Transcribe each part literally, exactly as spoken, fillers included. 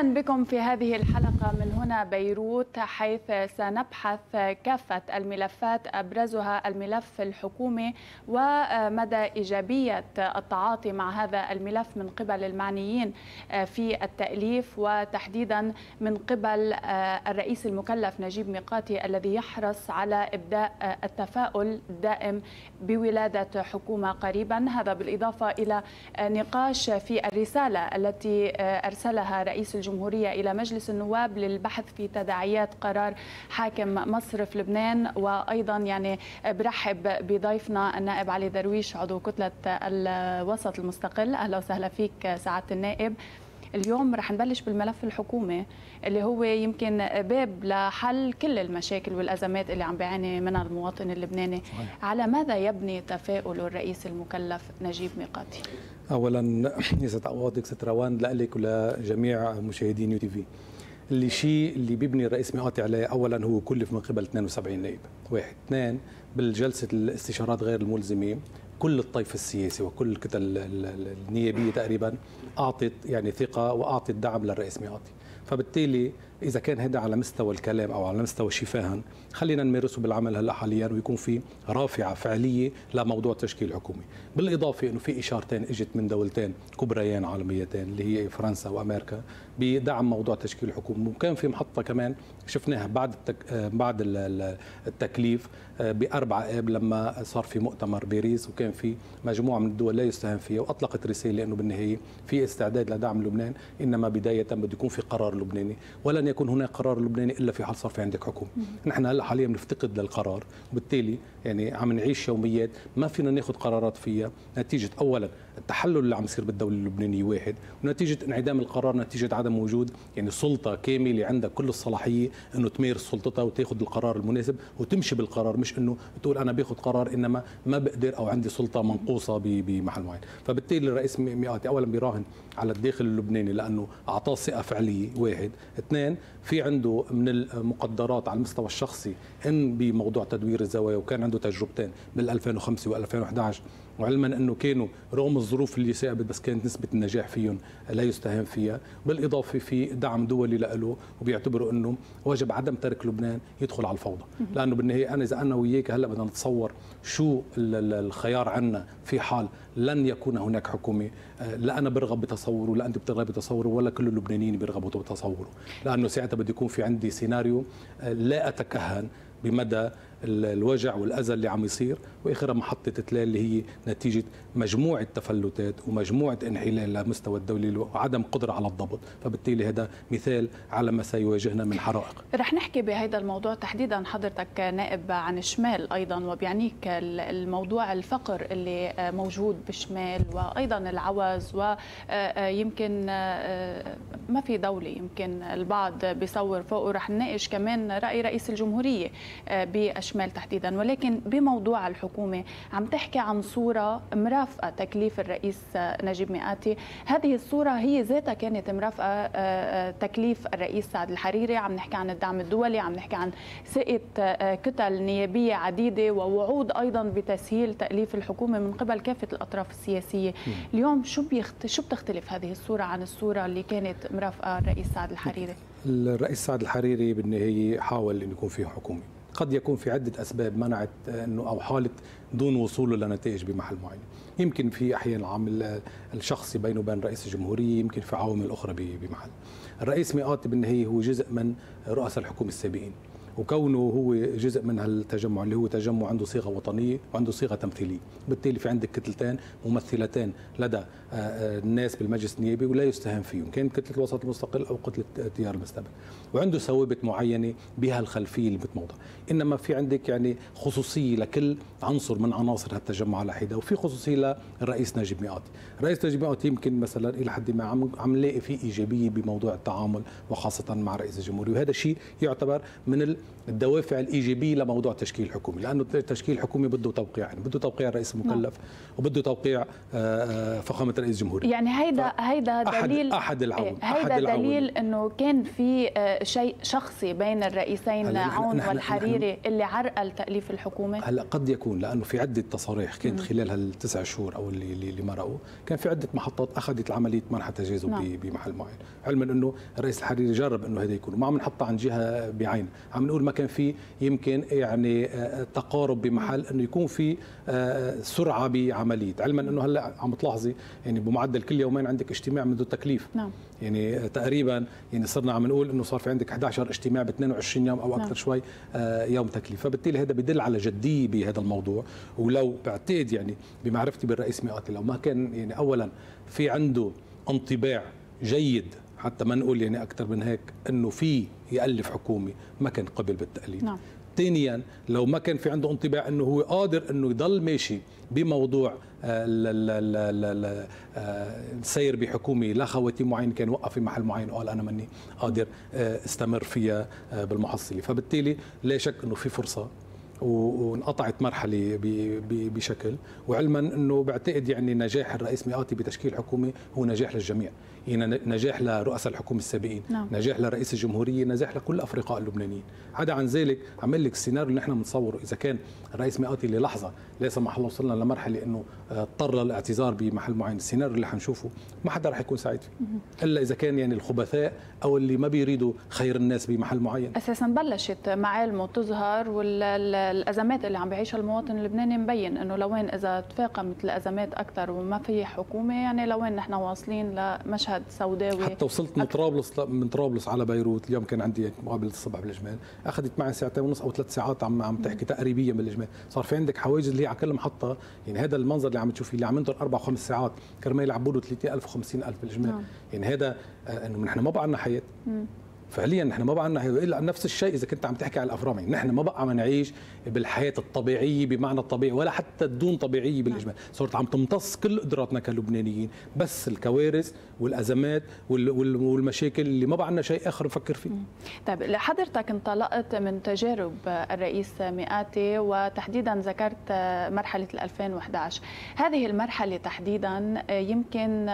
أهلا بكم في هذه الحلقة من هنا بيروت، حيث سنبحث كافة الملفات أبرزها الملف الحكومي ومدى إيجابية التعاطي مع هذا الملف من قبل المعنيين في التأليف، وتحديدا من قبل الرئيس المكلف نجيب ميقاتي الذي يحرص على إبداء التفاؤل الدائم بولادة حكومة قريبا. هذا بالإضافة إلى نقاش في الرسالة التي أرسلها رئيس الجمهورية إلى مجلس النواب للبحث في تداعيات قرار حاكم مصرف لبنان. وأيضا يعني برحب بضيفنا النائب علي درويش عضو كتلة الوسط المستقل. أهلا وسهلا فيك سعادة النائب. اليوم رح نبلش بالملف الحكومي اللي هو يمكن باب لحل كل المشاكل والأزمات اللي عم بيعاني منها المواطن اللبناني. صحيح. على ماذا يبني تفاؤل الرئيس المكلف نجيب ميقاتي؟ اولا يسعد اوقاتك ست روان، لك ولجميع مشاهدين يو تي في. اللي شيء اللي بيبني الرئيس ميقاتي عليه اولا هو كلف من قبل اثنين وسبعين نائب. واحد اثنين بالجلسه الاستشارات غير الملزمه كل الطيف السياسي وكل الكتل النيابيه تقريبا اعطت يعني ثقه واعطت دعم للرئيس ميقاتي. فبالتالي إذا كان هذا على مستوى الكلام أو على مستوى شفاها، خلينا نمارسه بالعمل هلا حاليا ويكون في رافعة فعلية لموضوع تشكيل حكومي. بالإضافة إنه في إشارتين إجت من دولتين كبريان عالميتين اللي هي فرنسا وأمريكا بدعم موضوع تشكيل حكومة، وكان في محطة كمان شفناها بعد التك... بعد التكليف بأربعة آب لما صار في مؤتمر باريس وكان في مجموعة من الدول لا يستهان فيها وأطلقت رسالة إنه بالنهاية في استعداد لدعم لبنان، إنما بداية بده يكون في قرار لبناني ولن يكون هناك قرار لبناني الا في حال صار في عندك حكومه. نحن هلا حاليا بنفتقد للقرار، وبالتالي يعني عم نعيش يوميات ما فينا ناخذ قرارات فيها نتيجه اولا التحلل اللي عم يصير بالدوله اللبنانيه واحد، ونتيجه انعدام القرار نتيجه عدم وجود يعني سلطه كامله عندها كل الصلاحيه انه تمارس سلطتها وتاخذ القرار المناسب وتمشي بالقرار، مش انه تقول انا باخذ قرار انما ما بقدر او عندي سلطه منقوصه بمحل معين. فبالتالي الرئيس ميقاتي اولا بيراهن على الداخل اللبناني لانه اعطاه ثقه فعليه واحد، اثنين في عنده من المقدرات على المستوى الشخصي ان بموضوع تدوير الزوايا، وكان عنده تجربتين بال ألفين وخمسة و ألفين وأحد عشر، وعلما انه كانوا رغم الظروف اللي صعبت بس كانت نسبه النجاح فيهم لا يستهان فيها. بالاضافه في دعم دولي له، وبيعتبروا انه وجب عدم ترك لبنان يدخل على الفوضى، لانه بالنهايه انا اذا انا وياك هلا بدنا نتصور شو الخيار عنا في حال لن يكون هناك حكومه، لا انا برغب بتصوره ولا انت بترغب بتصوره ولا كل اللبنانيين بيرغبوا بتصوره، لانه ساعتها بده يكون في عندي سيناريو لا اتكهن بمدى الوجع والاذى اللي عم يصير، واخرها محطه تلال اللي هي نتيجه مجموعه تفلتات ومجموعه انحلال لمستوى الدولي وعدم قدره على الضبط. فبالتالي هذا مثال على ما سيواجهنا من حرائق. رح نحكي بهذا الموضوع تحديدا، حضرتك نائب عن الشمال ايضا، وبيعنيك الموضوع الفقر اللي موجود بالشمال وايضا العوز، ويمكن ما في دوله يمكن البعض بيصور فوقه. رح نناقش كمان راي رئيس الجمهوريه بالشمال تحديدا، ولكن بموضوع الحكومه عم تحكي عن صوره مرافقه تكليف الرئيس نجيب ميقاتي. هذه الصوره هي ذاتها كانت مرافقه تكليف الرئيس سعد الحريري. عم نحكي عن الدعم الدولي، عم نحكي عن ثقه كتل نيابيه عديده ووعود ايضا بتسهيل تاليف الحكومه من قبل كافه الاطراف السياسيه. اليوم شو بيخت... شو بتختلف هذه الصوره عن الصوره اللي كانت مرافقه الرئيس سعد الحريري؟ الرئيس سعد الحريري بالنهايه حاول انه يكون فيه حكومه، قد يكون في عدة أسباب منعت أنه أو حالة دون وصوله لنتائج بمحل معين. يمكن في أحيانا العامل الشخصي بينه وبين رئيس الجمهورية، يمكن في عوامل أخرى بمحل. الرئيس ميقاتي بالنهاية هو جزء من رؤساء الحكومة السابقين، وكونه هو جزء من هالتجمع اللي هو تجمع عنده صيغه وطنيه وعنده صيغه تمثيليه، بالتالي في عندك كتلتين ممثلتين لدى الناس بالمجلس النيابي ولا يستهان فيهم، كانت كتله الوسط المستقل او كتله التيار المستقبل، وعنده ثوابت معينه بها الخلفيه اللي بتموضع. انما في عندك يعني خصوصيه لكل عنصر من عناصر هالتجمع على حده، وفي خصوصيه للرئيس نجيب ميقاتي. الرئيس نجيب ميقاتي يمكن مثلا الى حد ما عم عم نلاقي فيه ايجابيه بموضوع التعامل وخاصه مع رئيس الجمهوريه، وهذا الشيء يعتبر من الدوافع الايجابيه لموضوع تشكيل حكومي، لانه التشكيل الحكومي بده توقيع، يعني بده توقيع الرئيس المكلف وبده توقيع فخامه رئيس الجمهوريه. يعني هيدا هيدا دليل احد احد العون هيدا أحد دليل انه كان في شيء شخصي بين الرئيسين عون والحريري اللي عرقل تاليف الحكومه. هلا قد يكون، لانه في عده تصاريح كانت خلال هالتسع شهور او اللي اللي مرقوا، كان في عده محطات اخذت عمليه منح تجاذب نعم. بمحل معين، علما انه الرئيس الحريري جرب انه هذا يكون، وما عم نحطها عن جهه بعين، عم نقول ما كان في يمكن يعني تقارب بمحل انه يكون في سرعه بعمليه، علما انه هلا عم تلاحظي يعني بمعدل كل يومين عندك اجتماع منذ التكليف. نعم. يعني تقريبا يعني صرنا عم نقول انه صار في عندك أحد عشر اجتماع ب اثنين وعشرين يوم او اكثر نعم. شوي يوم تكليف، فبالتالي هذا بدل على جديه بهذا الموضوع. ولو بعتقد يعني بمعرفتي بالرئيس مئاتي لو ما كان يعني اولا في عنده انطباع جيد، حتى ما نقول يعني اكثر من هيك، انه في يالف حكومي، ما كان قبل بالتاليف. نعم. ثانيا لو ما كان في عنده انطباع انه هو قادر انه يضل ماشي بموضوع السير بحكومه لا خواتيم معين، كان وقف في محل معين وقال انا ماني قادر استمر فيها بالمحصله، فبالتالي لا شك انه في فرصه وانقطعت مرحله بشكل، وعلما انه بعتقد يعني نجاح الرئيس مئاتي بتشكيل حكومه هو نجاح للجميع، يعني نجاح لرؤساء الحكومه السابقين، نعم. نجاح لرئيس الجمهوريه، نجاح لكل الافرقاء اللبنانيين. عدا عن ذلك عم اقول لك السيناريو اللي نحن بنصوره، اذا كان الرئيس مئاتي للحظه لا سمح الله وصلنا لمرحله انه اضطر للاعتذار بمحل معين، السيناريو اللي حنشوفه ما حدا رح يكون سعيد فيه الا اذا كان يعني الخبثاء او اللي ما بيريدوا خير الناس بمحل معين. اساسا بلشت معالمه تظهر، والازمات اللي عم بيعيشها المواطن اللبناني مبين انه لوين اذا تفاقمت الازمات اكثر وما في حكومه، يعني لوين نحن واصلين لمشهد سوداوي. حتى وصلت من طرابلس من طرابلس على بيروت، اليوم كان عندي مقابله الصبح بالاجمال، اخذت معي ساعتين ونص او ثلاث ساعات عم عم تحكي تقريبيا بالاجمال، صار في عندك حواجز اللي هي على كل محطه، يعني هذا المنظر اللي عم تشوفيه اللي عم ينطر اربع وخمس ساعات كرمال يلعبوا له ثلاثين ألف وخمسين ألف بالاجمال. نعم. يعني هذا آه انه نحن ما بقى لنا حياه. مم. فعليا نحن ما بقى لنا حياه، الا نفس الشيء اذا كنت عم تحكي على الافرام، يعني نحن ما بقى عم نعيش بالحياه الطبيعيه بمعنى الطبيعي ولا حتى الدون طبيعيه بالاجمال، صارت عم تمتص كل قدراتنا كلبنانيين، بس الكوارث والازمات والمشاكل اللي ما بقى لنا شيء اخر نفكر فيه. طيب حضرتك انطلقت من تجارب الرئيس مئاتي وتحديدا ذكرت مرحله ألفين وأحد عشر، هذه المرحله تحديدا يمكن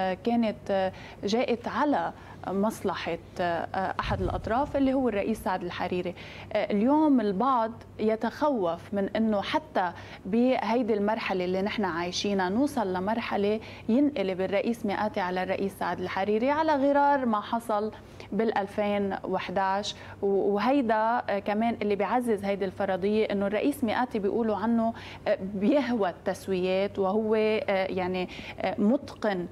كانت جاءت على مصلحة أحد الأطراف اللي هو الرئيس سعد الحريري. اليوم البعض يتخوف من أنه حتى بهيدي المرحلة اللي نحن عايشينها نوصل لمرحلة ينقلب الرئيس مئاتي على الرئيس سعد الحريري على غرار ما حصل بال ألفين وأحد عشر، وهيدا كمان اللي بيعزز هيدي الفرضية أنه الرئيس مئاتي بيقولوا عنه بيهوى التسويات وهو يعني متقن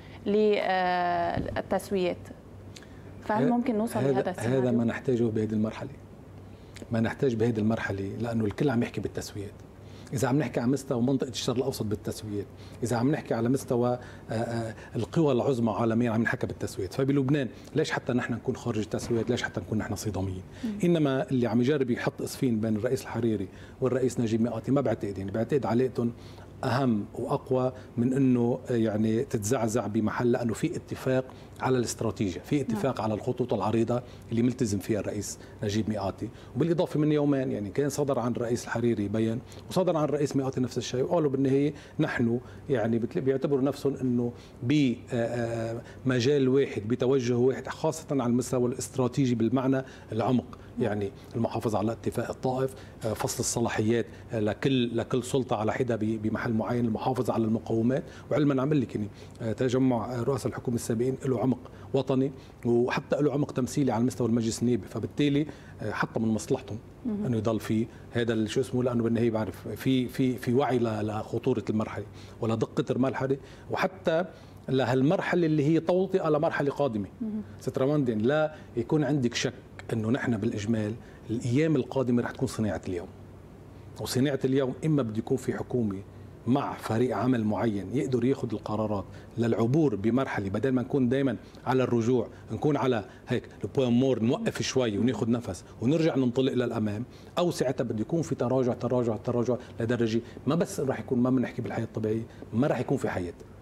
للتسويات. فهل ممكن نوصل لهذا السيناريو؟ هذا ما نحتاجه بهذه المرحله، ما نحتاج بهذه المرحله، لانه الكل عم يحكي بالتسويات. إذا عم نحكي على مستوى منطقة الشرق الأوسط بالتسويات، إذا عم نحكي على مستوى القوى العظمى عالميا عم نحكي بالتسويات، فبلبنان ليش حتى نحن نكون خارج التسويات؟ ليش حتى نكون نحن صداميين؟ إنما اللي عم يجرب يحط إصفين بين الرئيس الحريري والرئيس نجيب مئاتي ما بعتقد، يعني بعتقد علاقتهم أهم وأقوى من أنه يعني تتزعزع بمحل، لأنه في اتفاق على الاستراتيجية، في اتفاق نعم. على الخطوط العريضة اللي ملتزم فيها الرئيس نجيب مئاتي، وبالإضافة من يومين يعني كان صدر عن الرئيس الحريري بيان وصدر عن الرئيس مئاتي نفس الشيء، وقالوا بالنهاية نحن يعني بيعتبروا نفسهم أنه بمجال واحد بتوجه واحد، خاصة على المستوى الاستراتيجي بالمعنى العمق، يعني المحافظة على اتفاق الطائف، فصل الصلاحيات لكل لكل سلطة على حدة بمحل معين، المحافظة على المقومات، وعلما عمل لك يعني تجمع رؤساء الحكومة السابقين له عمق وطني وحتى له عمق تمثيلي على مستوى المجلس النيابي، فبالتالي حتى من مصلحتهم انه يضل في هذا شو اسمه، لانه بالنهايه بعرف في في في وعي لخطوره المرحله ولدقه المرحله، وحتى لهالمرحله اللي هي توطئه لمرحله قادمه. ست روان لا يكون عندك شك انه نحن بالاجمال الايام القادمه رح تكون صناعه اليوم، وصناعه اليوم اما بده يكون في حكومه مع فريق عمل معين يقدر ياخذ القرارات للعبور بمرحله، بدل ما نكون دائما على الرجوع نكون على هيك البوين مور، نوقف شوي وناخذ نفس ونرجع ننطلق للامام، او ساعتها بده يكون في تراجع تراجع تراجع لدرجه ما بس رح يكون ما بنحكي بالحياه الطبيعيه، ما رح يكون في حياه،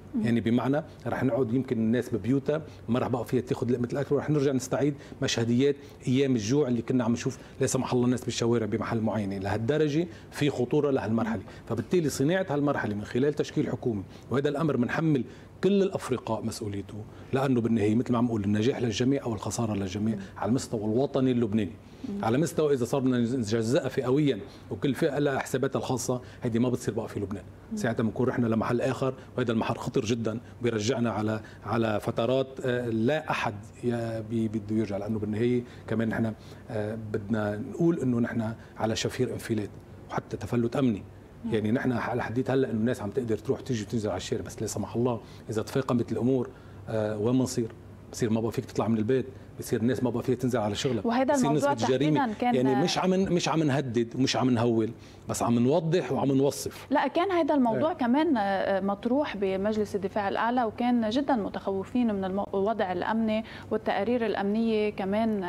يعني بمعنى رح نقعد يمكن الناس ببيوتها ما رح بقى فيها تاخذ لقمه الاكل، ورح نرجع نستعيد مشهديات ايام الجوع اللي كنا عم نشوف لا سمح الله الناس بالشوارع بمحل معين. لهالدرجه في خطوره لهالمرحله، فبالتالي صناعه هالمرحله من خلال تشكيل حكومي، وهذا الامر بنحمل كل الافرقاء مسؤوليته، لانه بالنهايه مثل ما عم نقول النجاح للجميع او الخساره للجميع على المستوى الوطني اللبناني. على مستوى اذا صرنا نجزأها فئويا وكل فئه لها حساباتها الخاصه، هذه ما بتصير بقى في لبنان، ساعتها بنكون رحنا لمحل اخر، وهذا المحل خطر جدا بيرجعنا على على فترات لا احد بده يرجع، لانه بالنهايه كمان نحن بدنا نقول انه نحن على شفير انفلات وحتى تفلت امني. يعني نحن على حديث هلا انه الناس عم تقدر تروح تيجي وتنزل على الشارع، بس لا سمح الله اذا تفاقمت الامور وين بنصير؟ بصير ما بقى فيك تطلع من البيت، بصير الناس ما بقى فيها تنزل على شغلها، وهذا الموضوع تحديدا كان يعني مش عم مش عم نهدد ومش عم نهول، بس عم نوضح وعم نوصف. لا كان هذا الموضوع اه. كمان مطروح بمجلس الدفاع الاعلى، وكان جدا متخوفين من الوضع الامني، والتقارير الامنيه كمان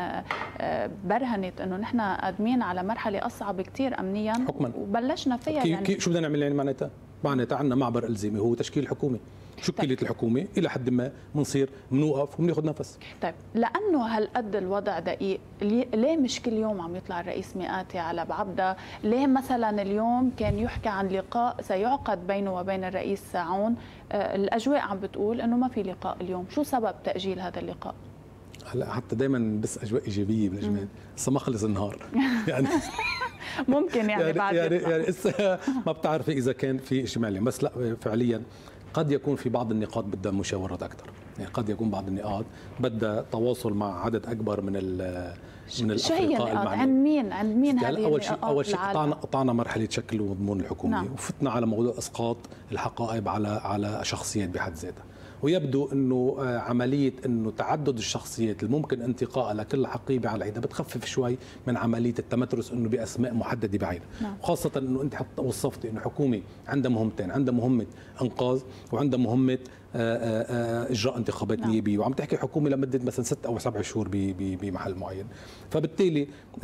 برهنت انه نحن قادمين على مرحله اصعب كثير امنيا حكما، وبلشنا فيها. كي يعني كي شو بدنا نعمل يعني معناتها؟ معناتها عندنا معبر الزامي هو تشكيل حكومي. شكلت الحكومه الى حد ما بنصير بنوقف وبناخذ نفس. طيب لانه هالقد الوضع دقيق، ليه مش كل يوم عم يطلع الرئيس مئاتي على بعبده؟ ليه مثلا اليوم كان يحكى عن لقاء سيعقد بينه وبين الرئيس عون؟ الاجواء عم بتقول انه ما في لقاء اليوم، شو سبب تاجيل هذا اللقاء؟ هلا حتى دائما بس اجواء ايجابيه بالاجمال، لسه ما خلص النهار يعني ممكن يعني, يعني بعد يعني يعني لسه ما بتعرفي اذا كان في اجتماع اليوم، بس لا فعليا قد يكون في بعض النقاط بدها مشاورات اكثر، يعني قد يكون بعض النقاط بدها تواصل مع عدد اكبر من ال من الافرقاء المعنيين. عند مين عند مين هذه اول شيء اول شيء قطعنا قطعنا مرحله شكل ومضمون الحكومه، نعم. وفتنا على موضوع اسقاط الحقائب على على شخصيات بحد ذاتها، ويبدو انه عمليه انه تعدد الشخصيات الممكن انتقائها لكل حقيبه على حده بتخفف شوي من عمليه التمترس انه باسماء محدده بعينها، نعم. خاصه انه انت حتى وصفتي انه حكومه عندها مهمتين، عندها مهمه انقاذ وعندها مهمه اجراء انتخابات نعم. نيابيه، وعم تحكي حكومه لمده مثلا ست او سبع شهور بمحل معين، فبالتالي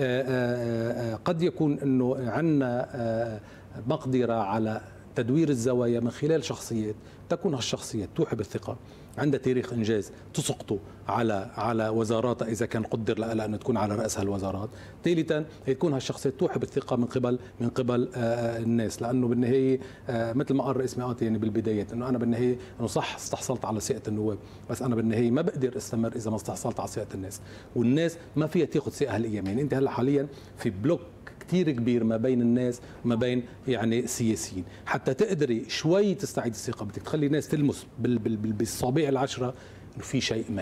قد يكون انه عندنا مقدره على تدوير الزوايا من خلال شخصيات تكون هالشخصيات توحي بالثقه، عندها تاريخ انجاز تسقطه على على وزاراتها اذا كان قدر لها ان تكون على راس هالوزارات، ثالثا تكون هالشخصيات توحي بالثقه من قبل من قبل الناس، لانه بالنهايه مثل ما قال الرئيس مئاتي يعني بالبدايه انه انا بالنهايه انه صح استحصلت على ثقه النواب، بس انا بالنهايه ما بقدر استمر اذا ما استحصلت على ثقه الناس، والناس ما فيها تاخذ ثقه هالايام، يعني انت هلا حاليا في بلوك كثير كبير ما بين الناس وما بين يعني السياسيين، حتى تقدري شوي تستعيد الثقه بدك تخلي الناس تلمس بالصابع العشره انه في شيء ما،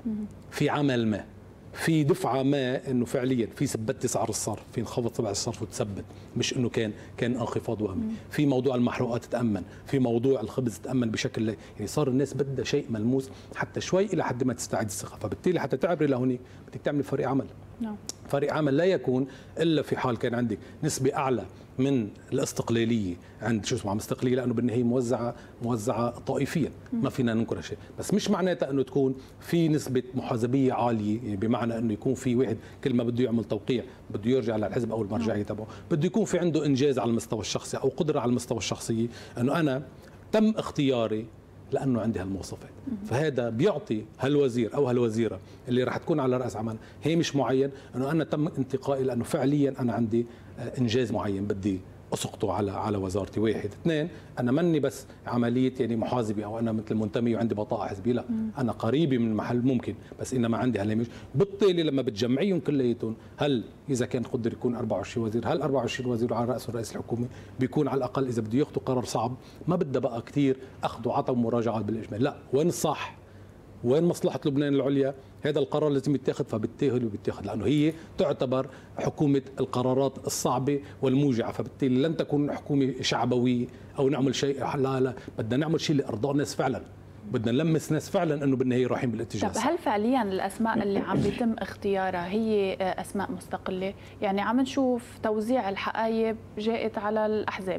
في عمل ما، في دفعه ما، انه فعليا في ثبت سعر الصرف، في انخفض سعر الصرف وتثبت، مش انه كان كان انخفاض وهمي، في موضوع المحروقات تامن، في موضوع الخبز تامن بشكل يعني صار الناس بدها شيء ملموس حتى شوي الى حد ما تستعيد الثقه، فبالتالي حتى تعبري لهونيك بدك تعملي فريق عمل. نعم. فريق عمل لا يكون الا في حال كان عندك نسبه اعلى من الاستقلاليه عند شو اسمه عم استقلاليه، لانه بالنهايه موزعه موزعه طائفيا ما فينا ننكر شيء، بس مش معناتها انه تكون في نسبه محاسبيه عاليه، يعني بمعنى انه يكون في واحد كل ما بده يعمل توقيع بده يرجع للحزب او المرجعيه تبعه، بده يكون في عنده انجاز على المستوى الشخصي او قدره على المستوى الشخصي انه انا تم اختياري لانه عندي هالمواصفات، فهذا بيعطي هالوزير او هالوزيره اللي راح تكون على راس عمل هامش معين انه انا تم انتقائي لانه فعليا انا عندي انجاز معين بدي اسقطه على على وزارتي. واحد، اثنين، انا مني بس عمليه يعني محاسبه او انا مثل منتمي وعندي بطاقه حزبيه، لا انا قريبي من المحل ممكن، بس انما عندي هالهامش، بالتالي لما بتجمعيهم كلياتهم هل اذا كان قدر يكون أربعة وعشرين وزير، هل أربعة وعشرين وزير على راسه رئيس الحكومه بيكون على الاقل اذا بده ياخذوا قرار صعب ما بدها بقى كثير اخذ وعطى ومراجعات بالاجمال، لا وين الصح؟ وين مصلحة لبنان العليا؟ هذا القرار لازم يتاخذ، فبالتالي وبيتاخذ لانه هي تعتبر حكومه القرارات الصعبه والموجعه، فبالتالي لن تكون حكومه شعبويه او نعمل شيء، لا لا بدنا نعمل شيء لارضاء الناس فعلا، بدنا نلمس ناس فعلا انه بالنهايه رايحين بالاتجاه. طب هل فعليا الاسماء اللي عم بيتم اختيارها هي اسماء مستقله؟ يعني عم نشوف توزيع الحقائب جاءت على الاحزاب،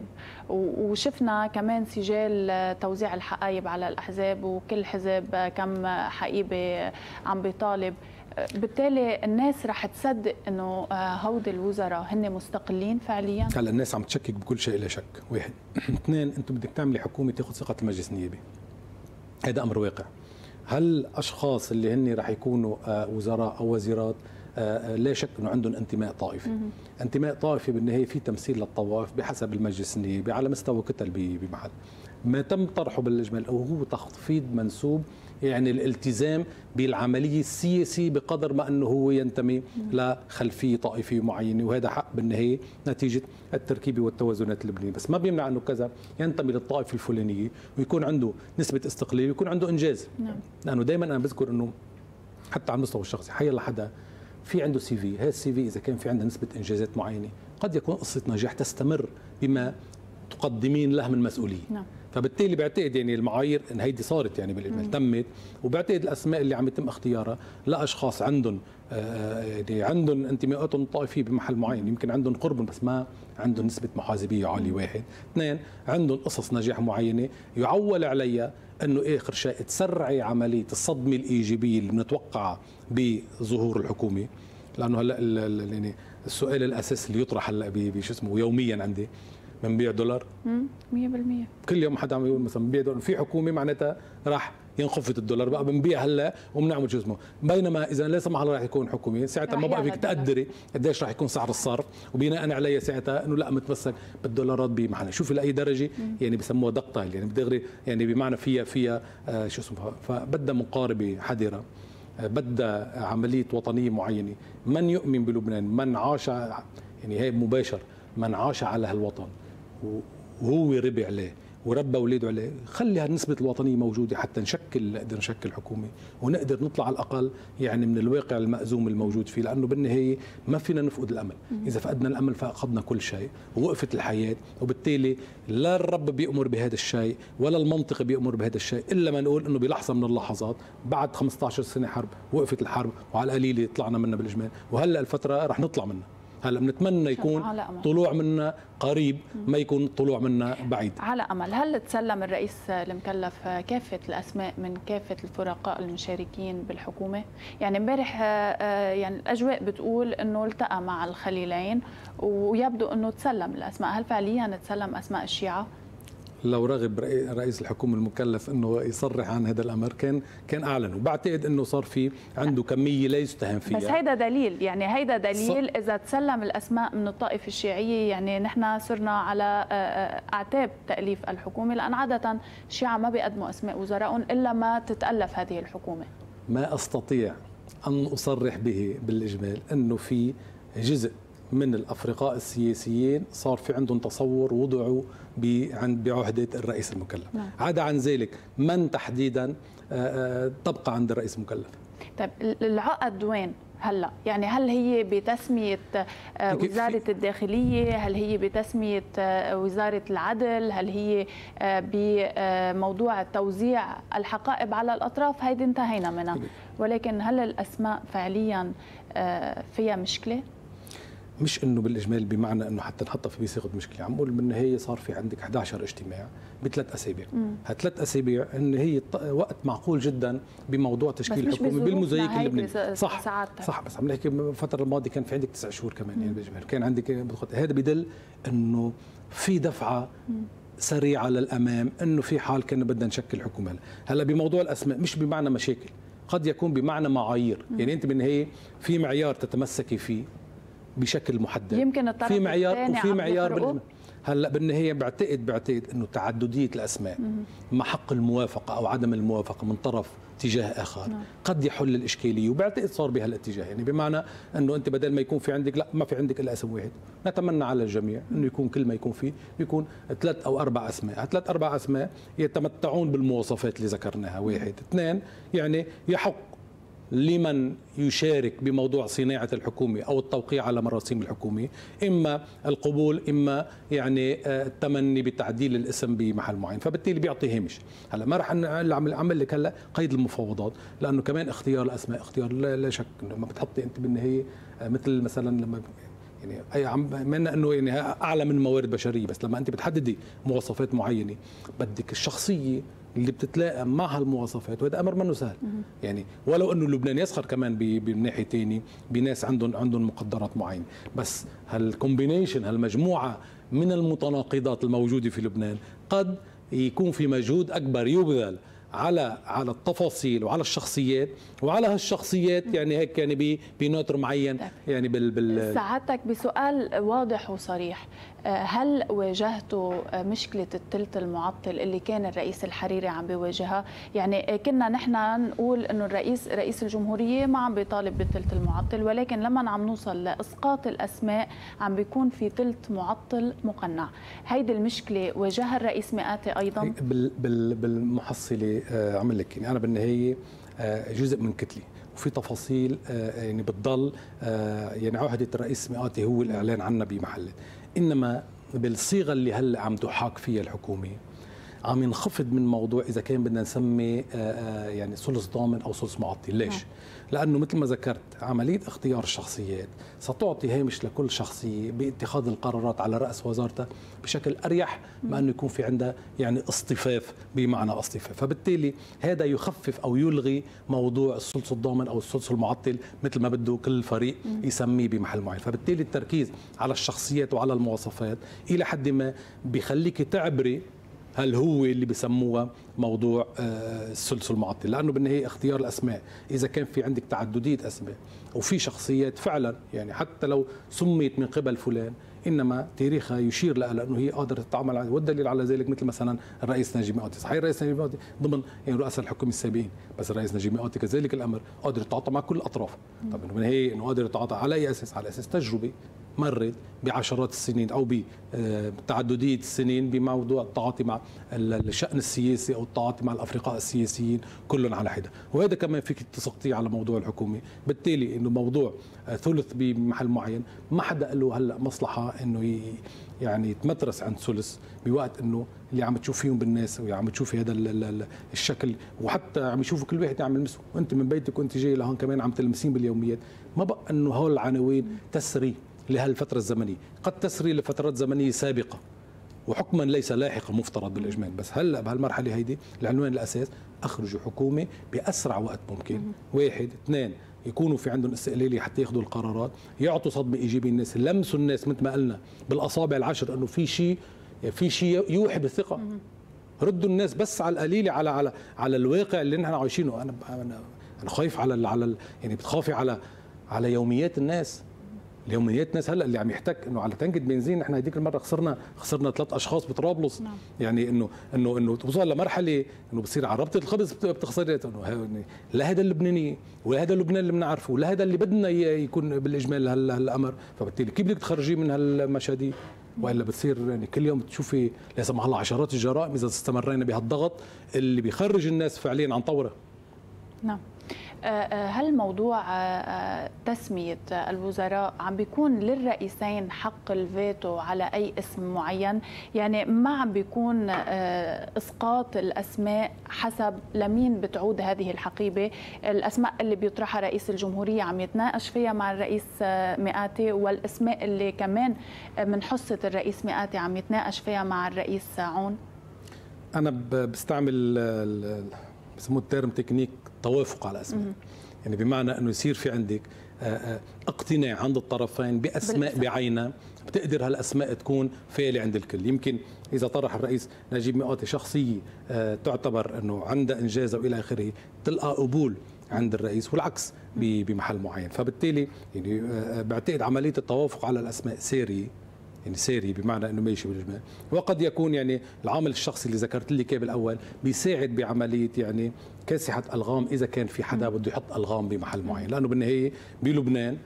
وشفنا كمان سجال توزيع الحقائب على الاحزاب وكل حزب كم حقيبه عم بيطالب، بالتالي الناس رح تصدق انه هودي الوزراء هن مستقلين فعليا؟ هلا الناس عم تشكك بكل شيء لا شك، واحد. اثنين، انتم بدك تعملي حكومه تاخذ ثقه المجلس النيابي. هذا امر واقع. هل اشخاص اللي هن رح يكونوا وزراء او وزيرات لا شك انه عندهم انتماء طائفي. انتماء طائفي بالنهايه في تمثيل للطوائف بحسب المجلس النيابي على مستوى كتل بمحل. ما تم طرحه بالاجمال هو تخفيض منسوب يعني الالتزام بالعمليه السياسيه بقدر ما انه هو ينتمي لخلفيه طائفيه معينه، وهذا حق بالنهايه نتيجه التركيبه والتوازنات اللبنانيه، بس ما بيمنع انه كذا ينتمي للطائفه الفلانيه ويكون عنده نسبه استقلاليه ويكون عنده انجاز. نعم. لانه دائما انا بذكر انه حتى على المستوى الشخصي حي لحدا في عنده سي في، هذا السي في اذا كان في عنده نسبه انجازات معينه قد يكون قصه نجاح تستمر بما تقدمين له من مسؤوليه. نعم. فبالتالي بعتقد يعني المعايير ان هيدي صارت يعني بالاجمال تمت، وبعتقد الاسماء اللي عم يتم اختيارها لاشخاص عندهم يعني عندهم انتماءاتهم الطائفيه بمحل معين، يمكن عندهم قرب بس ما عندهم نسبه محاسبيه عاليه. واحد، اثنين عندهم قصص نجاح معينه يعول عليها انه اخر شيء تسرعي عمليه الصدمه الايجابيه اللي بنتوقعها بظهور الحكومه، لانه هلا يعني السؤال الاساسي اللي يطرح هلا بشو اسمه يوميا عندي، بنبيع دولار؟ مية بالمية كل يوم حدا عم يقول مثلا بنبيع دولار، في حكومه معناتها راح ينخفض الدولار بقى بنبيع هلا وبنعمل شو اسمه، بينما اذا لا سمح الله راح يكون حكومه ساعتها ما بقى فيك تقدري قديش راح يكون سعر الصرف، وبناء عليه ساعتها انه لا متمسك بالدولارات بمحلها، شوفي لاي درجه يعني بسموها دقتايل يعني بدغري يعني بمعنى فيها فيها آه شو اسمه، فبدها مقاربه حذره، بدها عمليه وطنيه معينه، من يؤمن بلبنان من عاش يعني هي مباشر من عاش على هالوطن وهو ربي عليه وربى اولاده عليه، خلي هالنسبه الوطنيه موجوده حتى نشكل نقدر نشكل حكومه ونقدر نطلع على الاقل يعني من الواقع المأزوم الموجود فيه، لانه بالنهايه ما فينا نفقد الامل، اذا فقدنا الامل فقدنا كل شيء ووقفت الحياه، وبالتالي لا الرب بيأمر بهذا الشيء ولا المنطق بيأمر بهذا الشيء الا ما نقول انه بلحظه من اللحظات بعد خمسة عشر سنه حرب وقفت الحرب وعلى القليله طلعنا منها بالاجمال، وهلا الفتره رح نطلع منها. هلا بنتمنى يكون طلوع منا قريب ما يكون طلوع منا بعيد. على امل. هل تسلم الرئيس المكلف كافه الاسماء من كافه الفرقاء المشاركين بالحكومه؟ يعني امبارح يعني الاجواء بتقول انه التقى مع الخليلين ويبدو انه تسلم الاسماء، هل فعليا تسلم اسماء الشيعه؟ لو رغب رئيس الحكومه المكلف انه يصرح عن هذا الامر كان كان اعلن، وبعتقد انه صار في عنده كميه لا يستهان فيها. بس هيدا دليل، يعني هيدا دليل اذا تسلم الاسماء من الطائفه الشيعيه، يعني نحن صرنا على اعتاب تاليف الحكومه، لان عاده الشيعه ما بيقدموا اسماء وزرائهم الا ما تتالف هذه الحكومه. ما استطيع ان اصرح به بالاجمال انه في جزء من الافرقاء السياسيين صار في عندهم تصور وضعوا بعهده الرئيس المكلف. نعم. عدا عن ذلك من تحديدا تبقى عند الرئيس المكلف. طيب العقد وين هلا؟ يعني هل هي بتسميه وزاره الداخليه؟ هل هي بتسميه وزاره العدل؟ هل هي بموضوع توزيع الحقائب على الاطراف؟ هيدي انتهينا منها، ولكن هل الاسماء فعليا فيها مشكله؟ مش انه بالاجمال بمعنى انه حتى نحطها في صيغه مشكله، عم بقول بالنهايه صار في عندك أحد عشر اجتماع بثلاث اسابيع، هالثلاث اسابيع ان هي وقت معقول جدا بموضوع تشكيل الحكومه بالموزايك اللبناني. صح ساعتها. صح، بس عم نحكي الفتره الماضيه كان في عندك تسع شهور كمان يعني بالاجمال، كان عندك هذا بدل انه في دفعه سريعه للامام، انه في حال كنا بدنا نشكل حكومه. هلا بموضوع الاسماء مش بمعنى مشاكل، قد يكون بمعنى معايير، يعني انت بالنهايه في معيار تتمسكي فيه بشكل محدد، يمكن الطرف في معيار وفي معيار. هلا بالنهايه بعتقد بعتقد انه تعدديه الاسماء مع حق الموافقه او عدم الموافقه من طرف تجاه اخر نعم. قد يحل الاشكاليه، وبعتقد صار بهالاتجاه، يعني بمعنى انه انت بدل ما يكون في عندك لا ما في عندك الا اسم واحد، نتمنى على الجميع انه يكون كل ما يكون فيه يكون ثلاث او اربع اسماء، ثلاث اربع اسماء يتمتعون بالمواصفات اللي ذكرناها. واحد، اثنين يعني يحق لمن يشارك بموضوع صناعة الحكومة أو التوقيع على مراسيم الحكومة إما القبول إما يعني التمني بتعديل الاسم بمحل معين، فبالتالي بيعطي هامش. هلا ما رح أعمل لك هلا قيد المفاوضات، لأنه كمان اختيار الأسماء اختيار لا شك إنه ما بتحطي أنت بالنهاية مثل مثلا لما يعني اي عم بما انه يعني اعلى من موارد بشريه، بس لما انت بتحددي مواصفات معينه بدك الشخصيه اللي بتتلائم مع هالمواصفات، وهذا امر منه سهل. يعني ولو انه لبنان يسخر كمان بناحيه ثانيه بناس عندهم عندهم مقدرات معينه، بس هالكومبينيشن هالمجموعه من المتناقضات الموجوده في لبنان قد يكون في مجهود اكبر يبذل على على التفاصيل وعلى الشخصيات، وعلى هالشخصيات يعني هيك يعني بنوتر معين يعني بال بال سعادتك بسؤال واضح وصريح، هل واجهتوا مشكلة الثلث المعطل اللي كان الرئيس الحريري عم بيواجهها؟ يعني كنا نحن نقول انه الرئيس رئيس الجمهورية ما عم بيطالب بالثلث المعطل، ولكن لما عم نوصل لاسقاط الاسماء عم بيكون في ثلث معطل مقنع. هيدي المشكلة واجهها الرئيس مئاتي ايضا؟ بال بال بالمحصلة عمل لك يعني انا بالنهاية جزء من كتلة، وفي تفاصيل يعني بتضل يعني عهدة الرئيس مئاتي هو الاعلان عنها بمحله، انما بالصيغه اللي هلا عم تحاك فيها الحكومه عم ينخفض من موضوع اذا كان بدنا نسمي يعني ثلث ضامن او ثلث معطل. ليش؟ لانه مثل ما ذكرت عمليه اختيار الشخصيات ستعطي هامش لكل شخصيه باتخاذ القرارات على راس وزارتها بشكل اريح ما انه يكون في عندها يعني اصطفاف بمعنى اصطفاف، فبالتالي هذا يخفف او يلغي موضوع الثلث الضامن او الثلث المعطل مثل ما بده كل فريق يسميه بمحل معين، فبالتالي التركيز على الشخصيات وعلى المواصفات الى حد ما بيخليك تعبري هل هو اللي بسموها موضوع الثلث المعطل، لانه بالنهايه اختيار الاسماء اذا كان في عندك تعدديه اسماء وفي شخصيات فعلا يعني حتى لو سميت من قبل فلان انما تاريخها يشير لها لانه هي قادره تتعامل، والدليل على ذلك مثل مثلا الرئيس نجيب مئاتي، صحيح الرئيس نجيب مئاتي ضمن يعني رؤساء الحكومه السابقين، بس الرئيس نجيب مئاتي كذلك الامر قادر يتعاطى مع كل الاطراف. طب بالنهايه انه قادر يتعاطى على اي اساس؟ على اساس تجربه مرت بعشرات السنين او بتعدديه السنين بموضوع التعاطي مع الشأن السياسي او التعاطي مع الافرقاء السياسيين كلهم على حده، وهذا كمان فيك تسقطيه على موضوع الحكومه، بالتالي انه موضوع ثلث بمحل معين ما حدا له هلا مصلحه انه يعني يتمترس عند ثلث بوقت انه اللي عم تشوف فيهم بالناس وعم تشوفي هذا الشكل، وحتى عم يشوفوا كل واحد عم يلمسه، وانت من بيتك وانت جاي لهون كمان عم تلمسين باليوميات، ما بقى انه هول العناوين تسري لهالفتره الزمنيه، قد تسري لفترات زمنيه سابقه وحكما ليس لاحقا مفترض بالاجمال، بس هلا بهالمرحله هيدي العنوان الاساس اخرجوا حكومه باسرع وقت ممكن. واحد، اثنين، يكونوا في عندهم استقلاليه حتى ياخذوا القرارات، يعطوا صدمه ايجابيه للناس، لمسوا الناس مثل ما قلنا بالاصابع العشر انه في شيء في شيء يوحي بالثقه. ردوا الناس بس على القليله على على على الواقع اللي نحن عايشينه. انا انا انا خايف على على يعني بتخافي على على يوميات الناس. اليوميات الناس هلا اللي عم يحتك انه على تنكه بنزين نحن هذيك المره خسرنا خسرنا ثلاث اشخاص بطرابلس. نعم. يعني انه انه انه توصل لمرحله انه بصير على ربطه الخبز بتخسري، انه لا هذا اللبناني ولا هذا اللبنان اللي بنعرفه ولا هذا اللي بدنا يكون بالاجمال هالامر، فبالتالي كيف بدك تخرجيه من هالمشاهد؟ والا بتصير يعني كل يوم تشوفي لا سمح الله عشرات الجرائم اذا استمرينا بهالضغط اللي بيخرج الناس فعليا عن طوره. نعم. هل موضوع تسمية الوزراء عم بيكون للرئيسين حق الفيتو على أي اسم معين؟ يعني ما عم بيكون إسقاط الأسماء حسب لمين بتعود هذه الحقيبة؟ الأسماء اللي بيطرحها رئيس الجمهورية عم يتناقش فيها مع الرئيس مئاتي، والأسماء اللي كمان من حصة الرئيس مئاتي عم يتناقش فيها مع الرئيس عون؟ أنا بستعمل بسموه الترم تكنيك توافق على اسماء، يعني بمعنى انه يصير في عندك اقتناع عند الطرفين باسماء بعينها بتقدر هالاسماء تكون فعليه عند الكل. يمكن اذا طرح الرئيس نجيب مئاتي شخصيه تعتبر انه عندها انجاز والى اخره تلقى قبول عند الرئيس والعكس بمحل معين، فبالتالي يعني بعتقد عمليه التوافق على الاسماء ساريه، يعني ساري بمعنى انه ماشي بالاجمال، وقد يكون يعني العامل الشخصي اللي ذكرت لي كيه بالاول بيساعد بعمليه يعني كاسحه الغام اذا كان في حدا بده يحط الغام بمحل معين، لانه بالنهايه بلبنان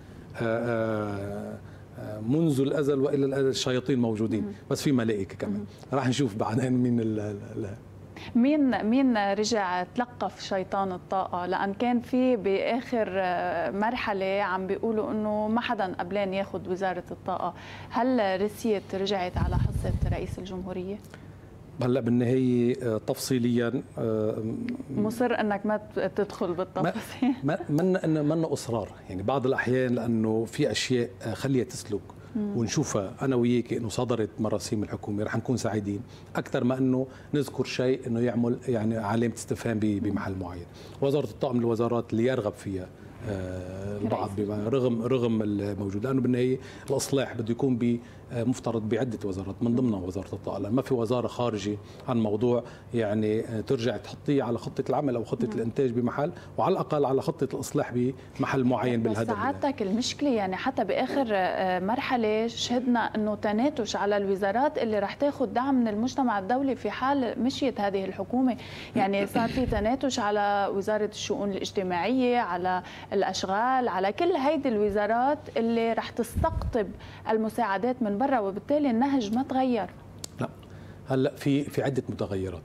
آآ آآ منذ الازل والى الازل الشياطين موجودين، بس في ملائكه كمان، راح نشوف بعدين مين ال ال مين مين رجع تلقف شيطان الطاقة؟ لأن كان في بآخر مرحلة عم بيقولوا إنه ما حدا قبلان ياخذ وزارة الطاقة، هل رسيت رجعت على حصة رئيس الجمهورية؟ هلا بالنهاية تفصيليا مصر انك ما تدخل بالتفاصيل؟ ما من من اصرار، يعني بعض الاحيان لانه في اشياء خليها تسلك ونشوفها انا وياك انه صدرت مراسيم الحكومه رح نكون سعيدين اكثر ما انه نذكر شيء انه يعمل يعني علامه استفهام بمحل معين. وزاره الطاقه من الوزارات اللي يرغب فيها البعض رغم رغم الموجود، لانه بالنهايه الاصلاح بده يكون مفترض بعده وزارات من ضمنها وزاره الطاقه، لان ما في وزاره خارجه عن موضوع يعني ترجع تحطيه على خطه العمل او خطه م. الانتاج بمحل، وعلى الاقل على خطه الاصلاح بمحل معين بالهدف. سعادتك المشكله يعني حتى باخر مرحله شهدنا انه تناتش على الوزارات اللي رح تاخذ دعم من المجتمع الدولي في حال مشيت هذه الحكومه، يعني صار في تناتش على وزاره الشؤون الاجتماعيه، على الاشغال، على كل هيدي الوزارات اللي رح تستقطب المساعدات من برا، وبالتالي النهج ما تغير. لا هلا في في عده متغيرات.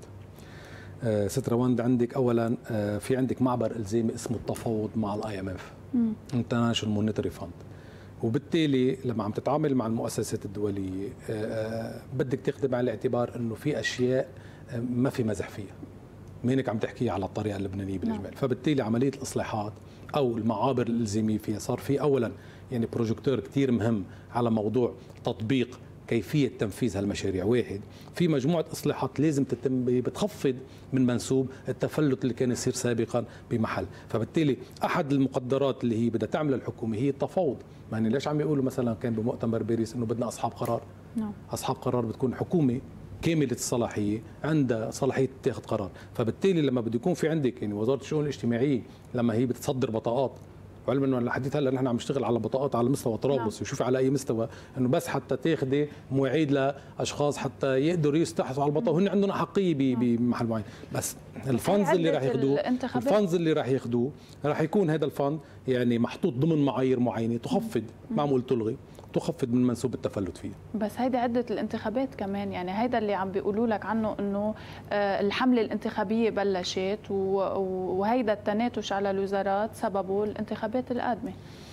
آه ست روند، عندك اولا آه في عندك معبر الزامي اسمه التفاوض مع الاي ام اف انترناشونال مونيتري فاند، وبالتالي لما عم تتعامل مع المؤسسات الدوليه آه بدك تاخذ بعين الاعتبار انه في اشياء آه ما في مزح فيها، مينك عم تحكي على الطريقه اللبنانيه بالاجمال. no. فبالتالي عمليه الاصلاحات او المعابر الالزاميه فيها صار في اولا يعني بروجكتور كثير مهم على موضوع تطبيق كيفيه تنفيذ هالمشاريع. واحد، في مجموعه اصلاحات لازم تتم بتخفض من منسوب التفلت اللي كان يصير سابقا بمحل، فبالتالي احد المقدرات اللي هي بدها تعمل الحكومه هي التفاوض. يعني ليش عم يقولوا مثلا كان بمؤتمر باريس انه بدنا اصحاب قرار؟ no. اصحاب قرار بتكون حكومه كاملة الصلاحية عندها صلاحية تاخذ قرار، فبالتالي لما بده يكون في عندك يعني وزارة الشؤون الاجتماعية لما هي بتصدر بطاقات، وعلما انه لحديت هلا نحن عم نشتغل على بطاقات على مستوى طرابلس، وشوفي على اي مستوى انه بس حتى تاخذي مواعيد لاشخاص حتى يقدروا يستحصوا على البطاقه، وهن عندهم احقيه بمحل معين، بس الفندز اللي راح ياخذوه الفندز اللي راح ياخذوه راح يكون هذا الفند يعني محطوط ضمن معايير معينه تخفض، ما عم تلغي، تخفض من منسوب التفلت فيه. بس هيدا عدة الانتخابات كمان، يعني هيدا اللي عم بيقولوا لك عنه انه الحملة الانتخابية بلشت، وهيدا التناتش على الوزارات سببه الانتخابات القادمة.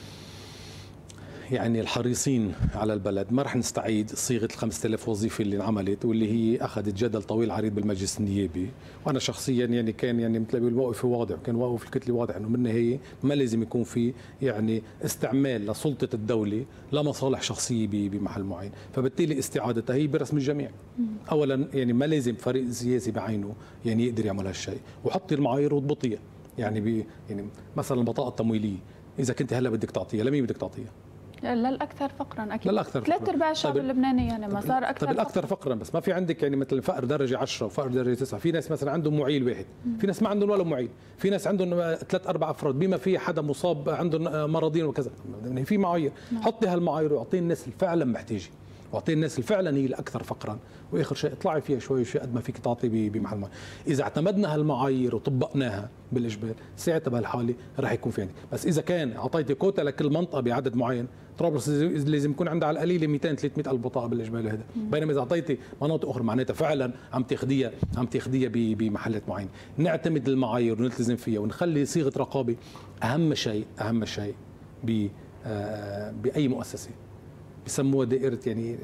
يعني الحريصين على البلد ما رح نستعيد صيغه ال خمسة آلاف وظيفه اللي انعملت واللي هي اخذت جدل طويل عريض بالمجلس النيابي، وانا شخصيا يعني كان يعني مثل ما بيقول موقفي واضح، وكان موقف الكتله واضح انه بالنهايه ما لازم يكون في يعني استعمال لسلطه الدوله لمصالح شخصيه بمحل معين، فبالتالي استعادتها هي برسم الجميع. اولا يعني ما لازم فريق سياسي بعينه يعني يقدر يعمل هالشيء، وحطي المعايير واضبطيها. يعني بي يعني مثلا البطاقه التمويليه اذا كنت هلا بدك تعطيها لمين بدك تعطيها؟ للاكثر فقرا اكيد. للاكثر فقرا. ثلاث ارباع الشعب طيب اللبناني يعني ما صار اكثر. طيب الاكثر فقرا، بس ما في عندك يعني مثل فقر درجه عشرة وفقر درجه تسعة، في ناس مثلا عندهم معيل واحد، في ناس ما عندهم ولا معيل، في ناس عندهم ثلاث اربع افراد بما في حدا مصاب عندهم مرضين وكذا، يعني في معايير. حطي هالمعايير واعطي الناس اللي فعلا محتاجه، واعطي الناس اللي فعلا هي الاكثر فقرا، واخر شيء اطلعي فيها شوي شوي قد ما فيك تعطي بمحل معين. اذا اعتمدنا هالمعايير وطبقناها بالاجبار ساعتها بهالحاله رح يكون في عندي، بس اذا كان اعطيتي كوتا لكل منطقه بعدد معين، طرابلس لازم يكون عندها على القليله مئتين ثلاثمئة الف بطاقه بالاجمالي هذا، بينما اذا اعطيتي مناطق اخرى معناتها فعلا عم تاخذيها عم تاخذيها بمحلات معينه. نعتمد المعايير ونلتزم فيها ونخلي صيغه رقابه اهم شيء اهم شيء ب باي مؤسسه بسموها دائره يعني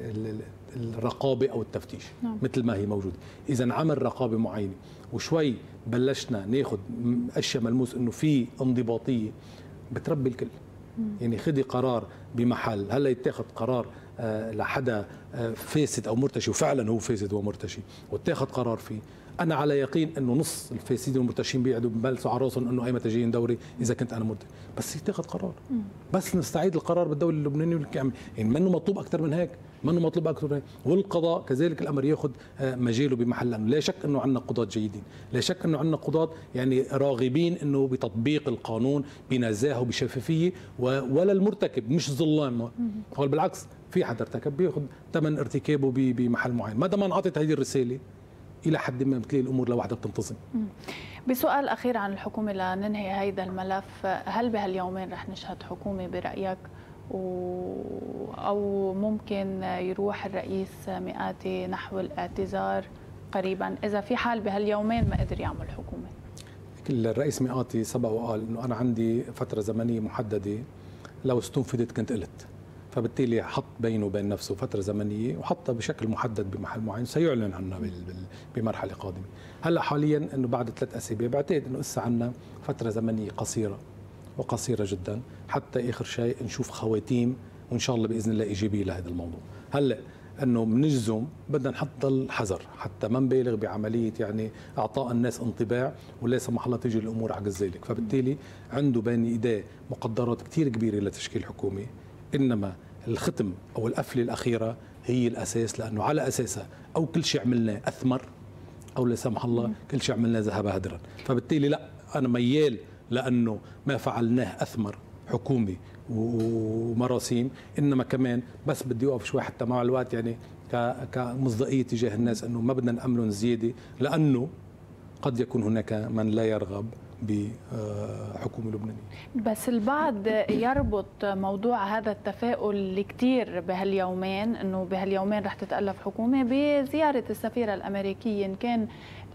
الرقابه او التفتيش. نعم. مثل ما هي موجوده، اذا انعمل رقابه معينه وشوي بلشنا ناخذ اشياء ملموس انه في انضباطيه بتربي الكل. مم. يعني خدي قرار بمحل، هلا يتاخذ قرار آه لحدا آه فاسد او مرتشي وفعلا هو فاسد ومرتشي واتاخذ قرار فيه، انا على يقين انه نص الفاسدين والمرتشين بيقعدوا ببلسوا على راسهم انه ايمتى جايين دوري اذا كنت انا مرتشي، بس يتاخذ قرار. مم. بس نستعيد القرار بالدوله اللبنانيه، يعني منه مطلوب اكثر من هيك، منه مطلوب اكثر من هيك، والقضاء كذلك الامر ياخذ مجاله بمحل، لانه لا شك انه عندنا قضاة جيدين، لا شك انه عندنا قضاة يعني راغبين انه بتطبيق القانون بنزاهه وبشفافيه، ولا المرتكب مش ظلام، هو بالعكس في حدا ارتكب بياخذ ثمن ارتكابه بمحل معين، ما دام انعطت هذه الرساله الى حد ما بتلاقي الامور لوحدها بتنتظم. بسؤال اخير عن الحكومه لننهي هذا الملف، هل بهاليومين رح نشهد حكومه برايك و... او ممكن يروح الرئيس مئاتي نحو الاعتذار قريبا اذا في حال بهاليومين ما قدر يعمل حكومه؟ الرئيس مئاتي سبق وقال انه انا عندي فتره زمنيه محدده لو استنفذت كنت قلت، فبالتالي حط بينه وبين نفسه فتره زمنيه وحطها بشكل محدد بمحل معين سيعلن عنها بمرحله قادمه. هلا حاليا انه بعد ثلاث اسابيع بعتقد انه لسه عندنا فتره زمنيه قصيره وقصيره جدا حتى اخر شيء نشوف خواتيم وان شاء الله باذن الله ايجابيه لهذا الموضوع. هلا انه بنجزم بدنا نحط الحذر حتى ما نبالغ بعمليه يعني اعطاء الناس انطباع ولا سمح الله تيجي الامور على ذلك، فبالتالي عنده بين ايديه مقدرات كثير كبيره لتشكيل حكومه، انما الختم او القفله الاخيره هي الاساس، لانه على اساسها او كل شيء عملناه اثمر او لا سمح الله كل شيء عملناه ذهب هدرا، فبالتالي لا انا ميال لانه ما فعلناه اثمر حكومي ومراسيم، انما كمان بس بدي اوقف شوي حتى مع الوقت يعني كمصداقيه تجاه الناس انه ما بدنا ناملهم زياده، لانه قد يكون هناك من لا يرغب بحكومه لبنانيه. بس البعض يربط موضوع هذا التفاؤل الكثير بهاليومين، انه بهاليومين رح تتالف حكومه، بزياره السفيره الامريكيه ان كان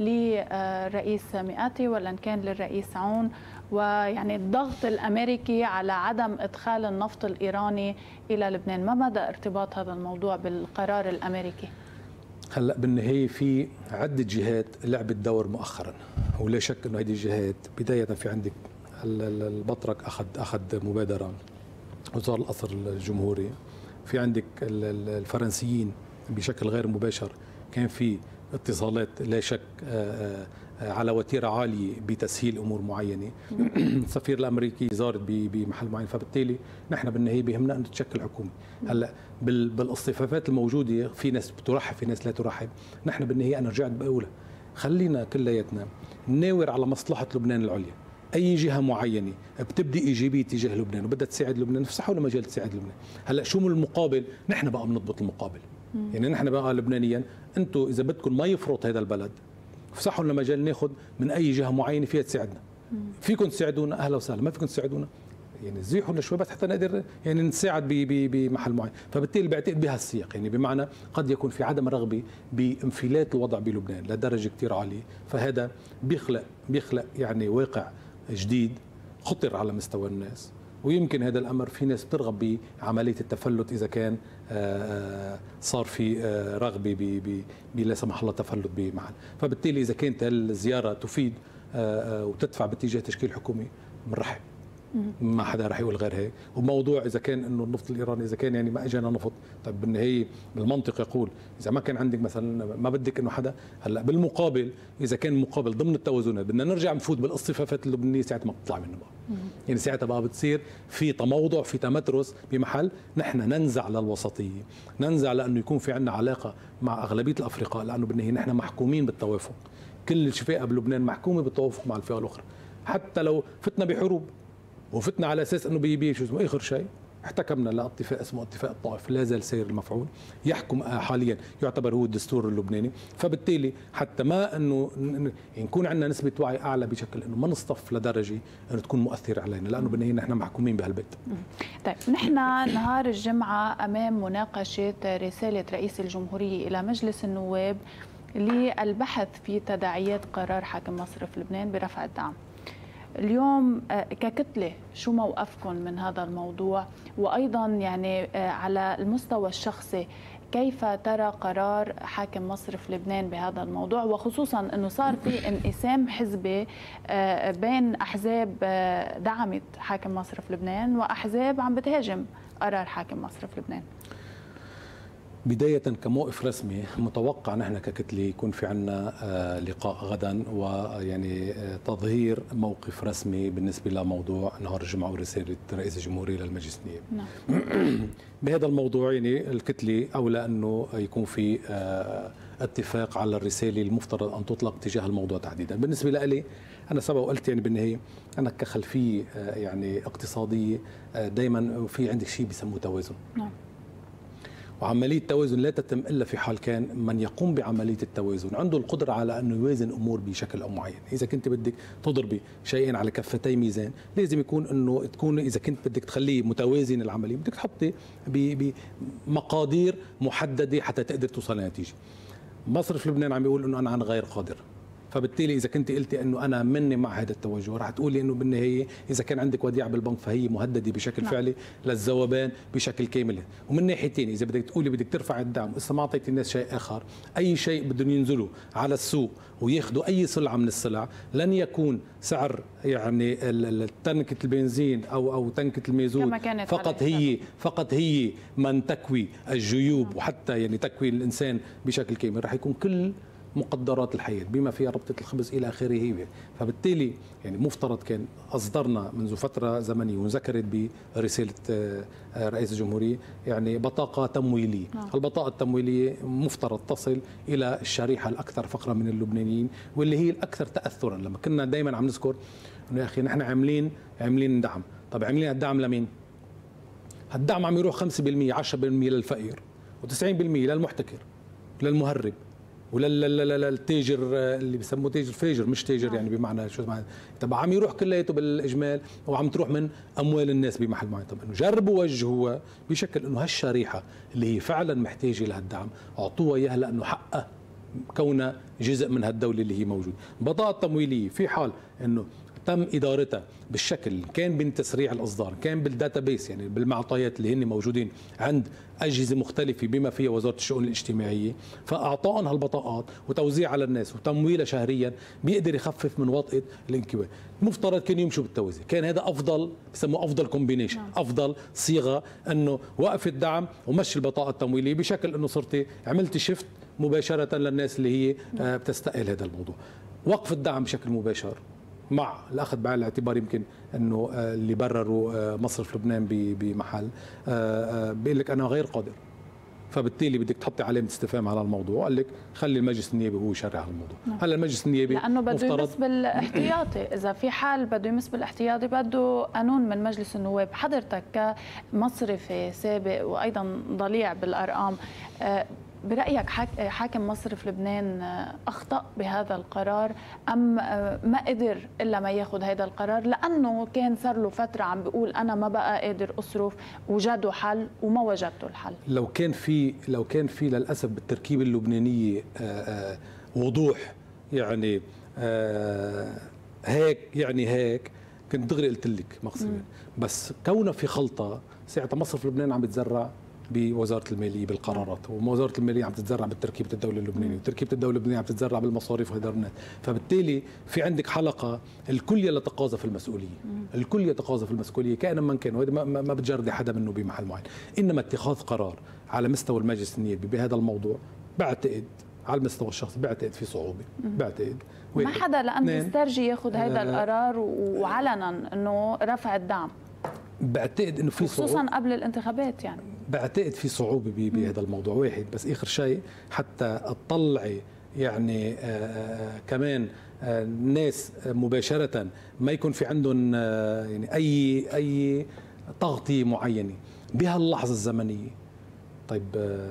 للرئيس مئاتي ولا ان كان للرئيس عون، ويعني الضغط الامريكي على عدم ادخال النفط الايراني الى لبنان. ما مدى ارتباط هذا الموضوع بالقرار الامريكي؟ هلا بالنهايه في عده جهات لعبت دور مؤخرا، ولا شك انه هذه الجهات بدايه في عندك البطرك اخذ اخذ مبادره، وزاره القصر الجمهوري، في عندك الفرنسيين بشكل غير مباشر كان في اتصالات لا شك على وتيره عاليه بتسهيل امور معينه. السفير الامريكي زارت بمحل معين، فبالتالي نحن بالنهايه بيهمنا ان تتشكل حكومه. هلا بالاصطفافات الموجوده في ناس بترحب في ناس لا ترحب، نحن بالنهايه انا رجعت بقولها خلينا كلياتنا نناور على مصلحه لبنان العليا. اي جهه معينه بتبدي ايجابيه تجاه لبنان وبدها تساعد لبنان، نفسحوا لنا مجال تساعد لبنان. هلا شو من المقابل؟ نحن بقى بنضبط المقابل. يعني نحن بقى لبنانيا انتم اذا بدكم ما يفرط هذا البلد افسحوا لنا مجال ناخذ من اي جهه معينه فيها تساعدنا. فيكم تساعدونا اهلا وسهلا، ما فيكم تساعدونا يعني زيحوا لنا شوي بس حتى نقدر يعني نساعد بمحل معين. فبالتالي بعتقد بهالسياق يعني بمعنى قد يكون في عدم رغبه بانفلات الوضع بلبنان لدرجه كثير عاليه، فهذا بيخلق بيخلق يعني واقع جديد خطر على مستوى الناس، ويمكن هذا الامر في ناس بترغب بعمليه التفلت اذا كان صار في رغبه بلا سمح الله تفلت بمحل. فبالتالي اذا كانت الزياره تفيد وتدفع باتجاه تشكيل حكومي بنرحب، ما حدا رح يقول غير هيك. وموضوع اذا كان انه النفط الايراني اذا كان يعني ما اجانا نفط، طيب بالنهايه بالمنطق يقول اذا ما كان عندك مثلا ما بدك انه حدا، هلا بالمقابل اذا كان مقابل ضمن التوازنات بدنا نرجع نفوت بالاصطفافات اللبنانيه ساعتها ما بتطلع منه بقى. يعني ساعتها بقى بتصير في تموضع في تمترس بمحل نحن ننزع للوسطيه، ننزع لانه يكون في عندنا علاقه مع اغلبيه الافرقاء، لانه بالنهايه نحن محكومين بالتوافق. كل الشفاء بلبنان محكومه بالتوافق مع الفئه الاخرى، حتى لو فتنا بحروب وفتنا على اساس انه بي شو اسمه اخر شيء احتكمنا لاتفاق اسمه اتفاق الطائف لا زال سير المفعول يحكم حاليا، يعتبر هو الدستور اللبناني. فبالتالي حتى ما انه يكون عندنا نسبه وعي اعلى بشكل انه ما نصطف لدرجه انه تكون مؤثره علينا، لانه بالنهايه نحن محكومين بهالبيت. طيب نحن نهار الجمعه امام مناقشه رساله رئيس الجمهوريه الى مجلس النواب للبحث في تداعيات قرار حاكم مصرف لبنان برفع الدعم. اليوم ككتلة شو موقفكم من هذا الموضوع؟ وأيضا يعني على المستوى الشخصي كيف ترى قرار حاكم مصرف لبنان بهذا الموضوع، وخصوصا أنه صار في انقسام حزبي بين أحزاب دعمت حاكم مصرف لبنان وأحزاب عم بتهاجم قرار حاكم مصرف لبنان؟ بداية كموقف رسمي متوقع نحن ككتلة يكون في عنا لقاء غدا ويعني تظهير موقف رسمي بالنسبة لموضوع نهار الجمعة ورسالة رئيس الجمهورية للمجلس النيابي. نعم. بهذا الموضوع يعني الكتلة أولى أنه يكون في اتفاق على الرسالة المفترض أن تطلق تجاه الموضوع تحديدا. بالنسبة لي أنا سبق وقلت يعني بالنهاية أنا كخلفية يعني اقتصادية دائما في عندك شيء بيسموه توازن. نعم. وعملية التوازن لا تتم إلا في حال كان من يقوم بعملية التوازن عنده القدرة على أنه يوازن أمور بشكل معين. إذا كنت بدك تضربي شيئين على كفتي ميزان لازم يكون أنه تكون إذا كنت بدك تخليه متوازن العملية بدك تحطي بمقادير محددة حتى تقدر توصل لنتيجة. مصرف لبنان عم يقول أنه أنا عن غير قادر، فبالتالي اذا كنت قلتي انه انا مني مع هذا التوجه، راح تقولي انه بالنهايه اذا كان عندك وديعه بالبنك فهي مهدده بشكل نعم. فعلي للذوبان بشكل كامل. ومن ناحيتين اذا بدك تقولي بدك ترفع الدعم اذا ما اعطيتي الناس شيء اخر، اي شيء بدهم ينزلوا على السوق وياخذوا اي سلعه من السلع، لن يكون سعر يعني تنكه البنزين او او تنكه المازوت فقط هي فقط هي من تكوي الجيوب نعم. وحتى يعني تكوي الانسان بشكل كامل، راح يكون كل مقدرات الحياة بما فيها ربطة الخبز إلى آخره. فبالتالي يعني مفترض كان أصدرنا منذ فترة زمنية وذكرت برسالة رئيس الجمهورية يعني بطاقة تمويلية. نعم. البطاقة التمويلية مفترض تصل إلى الشريحة الأكثر فقرا من اللبنانيين واللي هي الأكثر تأثرا. لما كنا دائما عم نذكر إنه يا أخي نحن عاملين عاملين دعم، طب عاملين الدعم لمين؟ الدعم عم يروح خمسة بالمئة عشرة بالمئة للفقير وتسعين بالمئة للمحتكر للمهرب وللتاجر اللي بسموه تاجر فاجر مش تاجر يعني بمعنى شو معنى طب عم يروح كلياته بالاجمال وعم تروح من اموال الناس بمحل معين. طب انه جربوا وجهوها بشكل انه هالشريحه اللي هي فعلا محتاجه لهالدعم اعطوها اياها لانه حقها كونها جزء من هالدوله اللي هي موجوده. البطاقه التمويليه في حال انه تم ادارتها بالشكل كان من تسريع الاصدار، كان بالداتابيس يعني بالمعطيات اللي هن موجودين عند اجهزه مختلفه بما فيها وزاره الشؤون الاجتماعيه، فاعطائهم هالبطاقات وتوزيع على الناس وتمويلها شهريا بيقدر يخفف من وطئه الانكباه. المفترض كانوا يمشوا بالتوازي، كان هذا افضل بسموه افضل كومبينيشن، افضل صيغه انه وقف الدعم ومشي البطاقه التمويليه بشكل انه صرتي عملتي شيفت مباشره للناس اللي هي بتستقل هذا الموضوع. وقف الدعم بشكل مباشر مع الاخذ بعين الاعتبار يمكن انه اللي برروا مصرف لبنان بمحل بيقول لك انا غير قادر، فبالتالي بدك تحطي علامه استفهام على الموضوع، قال لك خلي المجلس النيابي هو يشرع الموضوع. نعم. هلا المجلس النيابي لانه بده يمس بالاحتياطي، اذا في حال بده يمس بالاحتياطي بده قانون من مجلس النواب. حضرتك كمصرفي سابق وايضا ضليع بالارقام، برأيك حاكم مصرف لبنان أخطأ بهذا القرار أم ما قدر إلا ما ياخذ هذا القرار لأنه كان صار له فترة عم بيقول أنا ما بقى قادر أصرف، وجدوا حل وما وجدتوا الحل؟ لو كان في لو كان في للأسف بالتركيبة اللبنانية وضوح يعني هيك يعني هيك كنت دغري قلت لك مقصود، بس كونه في خلطة ساعتها مصرف لبنان عم يتزرع بوزاره الماليه بالقرارات، ووزاره الماليه عم تتزرع بالتركيبه الدوله اللبنانيه، وتركيبه الدوله اللبنانيه عم تتزرع بالمصاريف وهدار الناس، فبالتالي في عندك حلقه الكل يتقاذف في المسؤوليه، الكل يتقاذف في المسؤوليه كائنا من كان، وهذا ما, ما بتجردي حدا منه بمحل معين، انما اتخاذ قرار على مستوى المجلس النيابي بهذا الموضوع بعتقد على المستوى الشخصي بعتقد في صعوبه، بعتقد ما حدا لانه يسترجي ياخذ هذا آه القرار وعلنا انه رفع الدعم. بعتقد انه في صعوبه خصوصا قبل الانتخابات، يعني بعتقد في صعوبه بهذا الموضوع. واحد بس اخر شيء حتى اطلعي يعني آآ كمان آآ ناس مباشره ما يكون في عندهم يعني اي اي تغطيه معينه بهاللحظه الزمنيه. طيب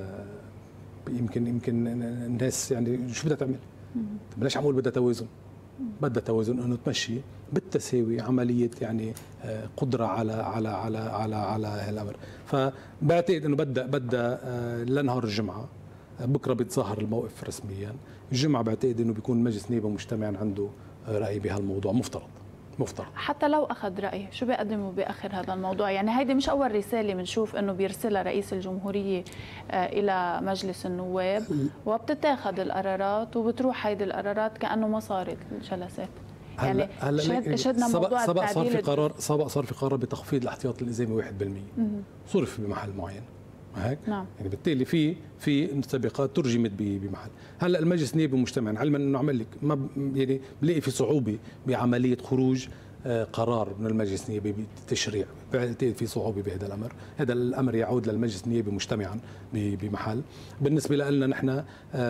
يمكن يمكن الناس يعني شو بدها تعمل؟ طيب ليش عم اقول بدها توازن؟ بدها توازن انه تمشي بالتساوي عمليه يعني قدره على على على على على هالامر. فبعتقد انه بدها بدها لنهار الجمعه بكره بيتظاهر الموقف رسميا، الجمعه بعتقد انه بيكون مجلس نيابي مجتمعا عنده راي بهالموضوع، مفترض مفترض حتى لو اخذ راي شو بيقدموا باخر هذا الموضوع؟ يعني هيدي مش اول رساله بنشوف انه بيرسلها رئيس الجمهوريه الى مجلس النواب وبتتاخذ القرارات وبتروح هيدي القرارات كانه ما صارت الجلسات. يعني هلا شهدنا موضوع سبق صار في قرار سبق صار في قرار بتخفيض الاحتياطي الالزامي واحد بالمئة صرف بمحل معين هيك. نعم. يعني بالتالي في في سابقات ترجمت بمحل. هلا المجلس النيابي مجتمعا علما انه عمل لك ما يعني بلاقي في صعوبه بعمليه خروج قرار من المجلس النيابي بالتشريع، بعتقد في صعوبه بهذا الامر، هذا الامر يعود للمجلس النيابي مجتمعا بمحل. بالنسبه لنا نحن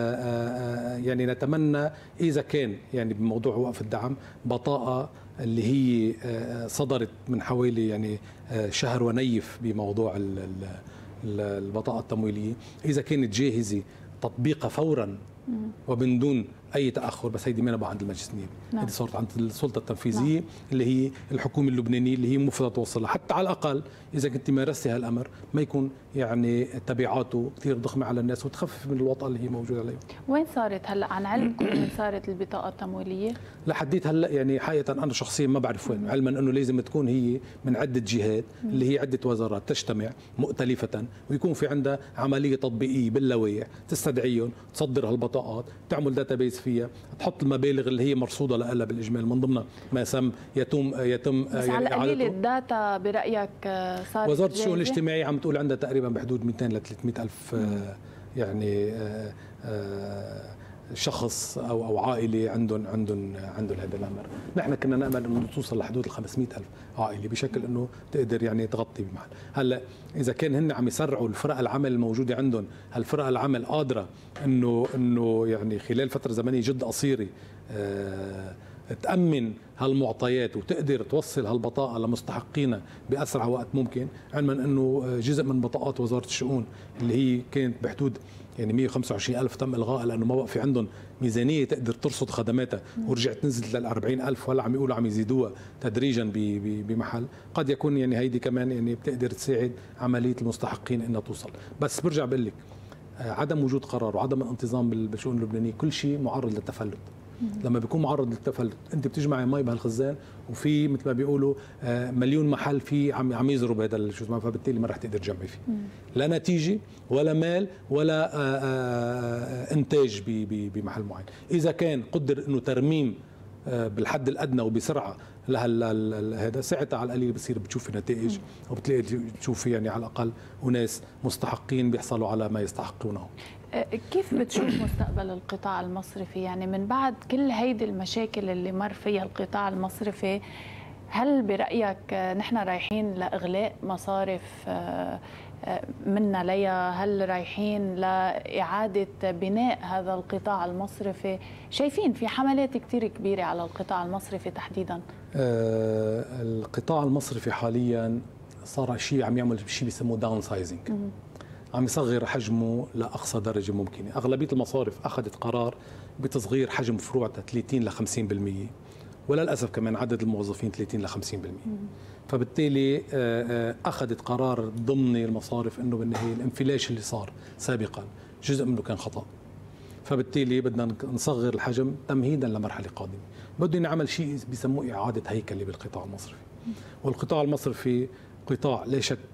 يعني نتمنى اذا كان يعني بموضوع وقف الدعم بطاقه اللي هي صدرت من حوالي يعني شهر ونيف بموضوع البطاقه التمويليه، اذا كانت جاهزه تطبيقها فورا ومن دون اي تاخر، بس هيدي ما بقى عند المجلس النيابي، نعم. هيدي صارت عند السلطه التنفيذيه نعم. اللي هي الحكومه اللبنانيه اللي هي المفروض توصلها، حتى على الاقل اذا كنت مارستي هالامر ما يكون يعني تبعاته كثير ضخمه على الناس وتخفف من الوطأة اللي هي موجوده عليهم. وين صارت هلا عن علمكم وين صارت البطاقه التمويليه؟ لحديت هلا يعني حقيقه انا شخصيا ما بعرف وين، علما انه لازم تكون هي من عده جهات اللي هي عده وزارات تجتمع مؤتلفه ويكون في عندها عمليه تطبيقيه باللوائح تستدعيهم، تصدر هالبطاقات، تعمل داتابيس فيها، تحط المبالغ اللي هي مرصوده لها بالاجمال من ضمنها ما سم يتم يتم بس يعني على قليل الداتا برايك صارت وزاره الشؤون الاجتماعيه عم تقول عندها تقريبا بحدود مئتين ل ثلاثمئة الف يعني آآ آآ شخص او او عائله عندهم عندهم عندهم هذا الامر، نحن كنا نامل انه توصل لحدود ال خمسمئة الف عائله بشكل انه تقدر يعني تغطي بمحل. هلا اذا كان هن عم يسرعوا الفرق العمل الموجوده عندهم، هالفرق العمل قادره انه انه يعني خلال فتره زمنيه جد قصيره آه تأمن هالمعطيات وتقدر توصل هالبطاقة لمستحقينها بأسرع وقت ممكن، علما أنه جزء من بطاقات وزارة الشؤون اللي هي كانت بحدود يعني مئة وخمسة وعشرين ألف تم إلغائها لأنه ما بقى في عندهم ميزانية تقدر ترصد خدماتها، ورجعت نزلت لل أربعين ألف وهلا عم يقولوا عم يزيدوها تدريجا بمحل، قد يكون يعني هيدي كمان يعني بتقدر تساعد عملية المستحقين انها توصل. بس برجع بقول لك عدم وجود قرار وعدم الانتظام بالشؤون اللبنانية كل شيء معرض للتفلت. لما بيكون معرض للتفلت انت بتجمعي مي بهالخزان وفي مثل ما بيقولوا مليون محل في عم عم يزرب هذا شو اسمه، فبالتالي ما رح تقدر تجمعي فيه لا نتيجه ولا مال ولا انتاج بمحل معين. اذا كان قدر انه ترميم بالحد الادنى وبسرعه لهذا ساعتها على القليل بصير بتشوفي نتائج وبتلاقي تشوفي يعني على الاقل اناس مستحقين بيحصلوا على ما يستحقونه. كيف بتشوف مستقبل القطاع المصرفي يعني من بعد كل هيدي المشاكل اللي مر فيها القطاع المصرفي؟ هل برأيك نحن رايحين لإغلاق مصارف منا ليا؟ هل رايحين لإعادة بناء هذا القطاع المصرفي؟ شايفين في حملات كتير كبيرة على القطاع المصرفي تحديدا. آه القطاع المصرفي حاليا صار شيء عم يعمل شيء بيسموه داون سايزنج، عم يصغر حجمه لاقصى درجه ممكنه. اغلبيه المصارف اخذت قرار بتصغير حجم فروعها ثلاثين ل خمسين بالمئة، وللاسف كمان عدد الموظفين ثلاثين ل خمسين بالمئة. فبالتالي اخذت قرار ضمني المصارف انه بالنهايه الانفلاش اللي صار سابقا جزء منه كان خطا، فبالتالي بدنا نصغر الحجم تمهيدا لمرحله قادمه. بدنا نعمل شيء بيسموه اعاده هيكله بالقطاع المصرفي. والقطاع المصرفي قطاع لا شك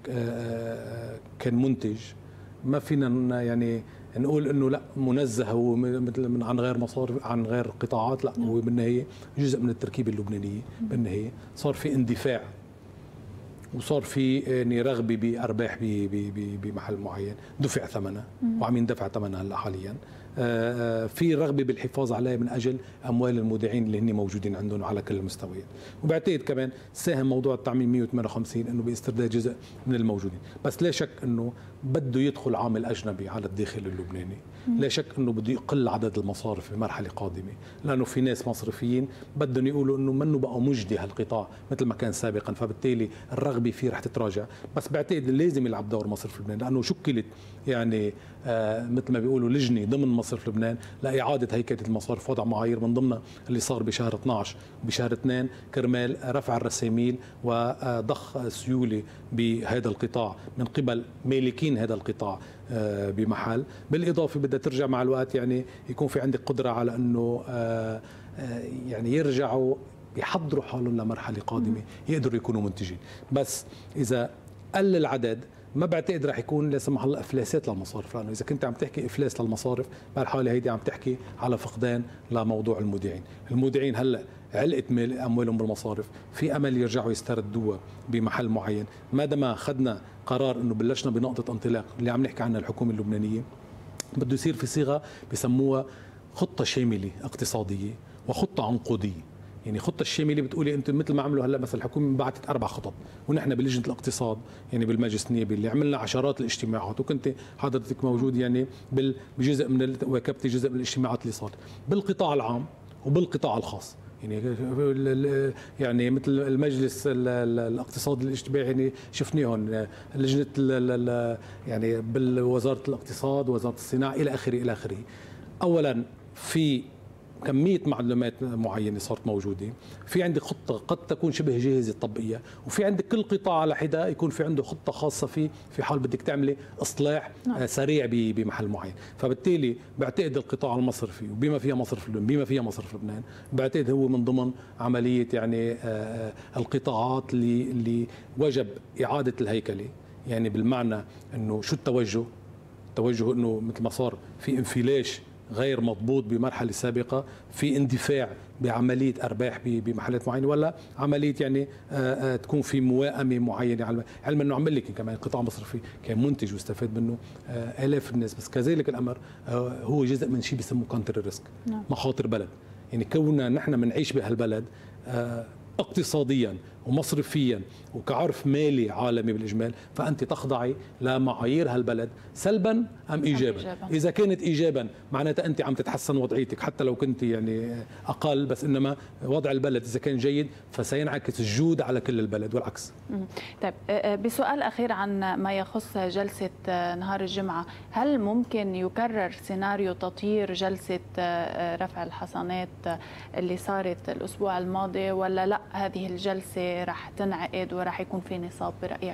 كان منتج، ما فينا يعني نقول انه لا منزه هو مثل عن غير مصارف عن غير قطاعات، لا هو بالنهايه جزء من التركيبه اللبنانيه. بالنهايه صار في اندفاع وصار في يعني رغبه بارباح بمحل معين دفع ثمنها وعم يندفع ثمنها هلا حاليا. في رغبه بالحفاظ عليها من اجل اموال المودعين اللي هن موجودين عندهم على كل المستويات. وبعتقد كمان ساهم موضوع التعميم مئة وثمانية وخمسين انه باسترداد جزء من الموجودين، بس لا شك انه بده يدخل عامل اجنبي على الداخل اللبناني، لا شك انه بده يقل عدد المصارف بمرحله قادمه، لانه في ناس مصرفيين بدهم يقولوا انه منه بقى مجدي هالقطاع مثل ما كان سابقا، فبالتالي الرغبه فيه رح تتراجع. بس بعتقد لازم يلعب دور مصرف لبنان، لانه شكلت يعني آه مثل ما بيقولوا لجنه ضمن مصرف لبنان لاعاده هيكله المصارف، وضع معايير من ضمنها اللي صار بشهر اثنعش وبشهر اثنين كرمال رفع الرساميل وضخ سيوله بهذا القطاع من قبل مالكين هذا القطاع بمحل. بالاضافه بدها ترجع مع الوقت يعني يكون في عندك قدره على انه يعني يرجعوا يحضروا حالهم لمرحله قادمه يقدروا يكونوا منتجين. بس اذا قل العدد ما بعتقد رح يكون لا سمح الله افلاسات للمصارف، لانه اذا كنت عم تحكي افلاس للمصارف بهالحاله هيدي عم تحكي على فقدان لموضوع المودعين. المودعين هلا علقت اموالهم بالمصارف، في امل يرجعوا يستردوها بمحل معين. ما دام اخذنا قرار انه بلشنا بنقطه انطلاق اللي عم نحكي عنها الحكومه اللبنانيه، بده يصير في صيغه بسموها خطه شامله اقتصاديه وخطه عنقوديه. يعني خطه الشامله بتقولي انت مثل ما عملوا هلا مثلا الحكومه بعثت اربع خطط، ونحن بلجنه الاقتصاد يعني بالمجلس النيابي اللي عملنا عشرات الاجتماعات، وكنت حضرتك موجود يعني بجزء من واكبتي جزء من الاجتماعات اللي صارت بالقطاع العام وبالقطاع الخاص. يعني يعني مثل المجلس الاقتصاد الاجتماعي يعني شفناهم لجنه يعني بالوزاره الاقتصاد وزاره الصناعه الى اخره الى اخره. اولا في كمية معلومات معينة صارت موجودة، في عندك خطة قد تكون شبه جاهزة تطبيقية، وفي عندك كل قطاع على حدة يكون في عنده خطة خاصة فيه في حال بدك تعملي إصلاح نعم. سريع بمحل معين. فبالتالي بعتقد القطاع المصرفي وبما فيها مصرف لبنان بما فيها مصرف لبنان بعتقد هو من ضمن عملية يعني القطاعات اللي اللي وجب إعادة الهيكلة، يعني بالمعنى إنه شو التوجه؟ التوجه إنه مثل ما صار في انفلاش غير مضبوط بمرحله سابقه، في اندفاع بعمليه ارباح بمحلات معينه، ولا عمليه يعني آآ آآ تكون في موائمه معينه، علما انه عمل لك كمان قطاع مصرفي كان منتج واستفاد منه الاف الناس، بس كذلك الامر هو جزء من شيء بيسموه كونتر ريسك، مخاطر بلد. يعني كوننا نحن بنعيش بهالبلد اقتصاديا ومصرفيا وكعرف مالي عالمي بالاجمال، فانت تخضعي لمعايير هالبلد سلبا ام ايجابا. إيجابا. اذا كانت ايجابا معناتها انت عم تتحسن وضعيتك حتى لو كنت يعني اقل، بس انما وضع البلد اذا كان جيد فسينعكس الجود على كل البلد والعكس. طيب بسؤال اخير عن ما يخص جلسه نهار الجمعه، هل ممكن يكرر سيناريو تطهير جلسه رفع الحصانات اللي صارت الاسبوع الماضي، ولا لا هذه الجلسه رح تنعقد ورح يكون في نصاب برأيك؟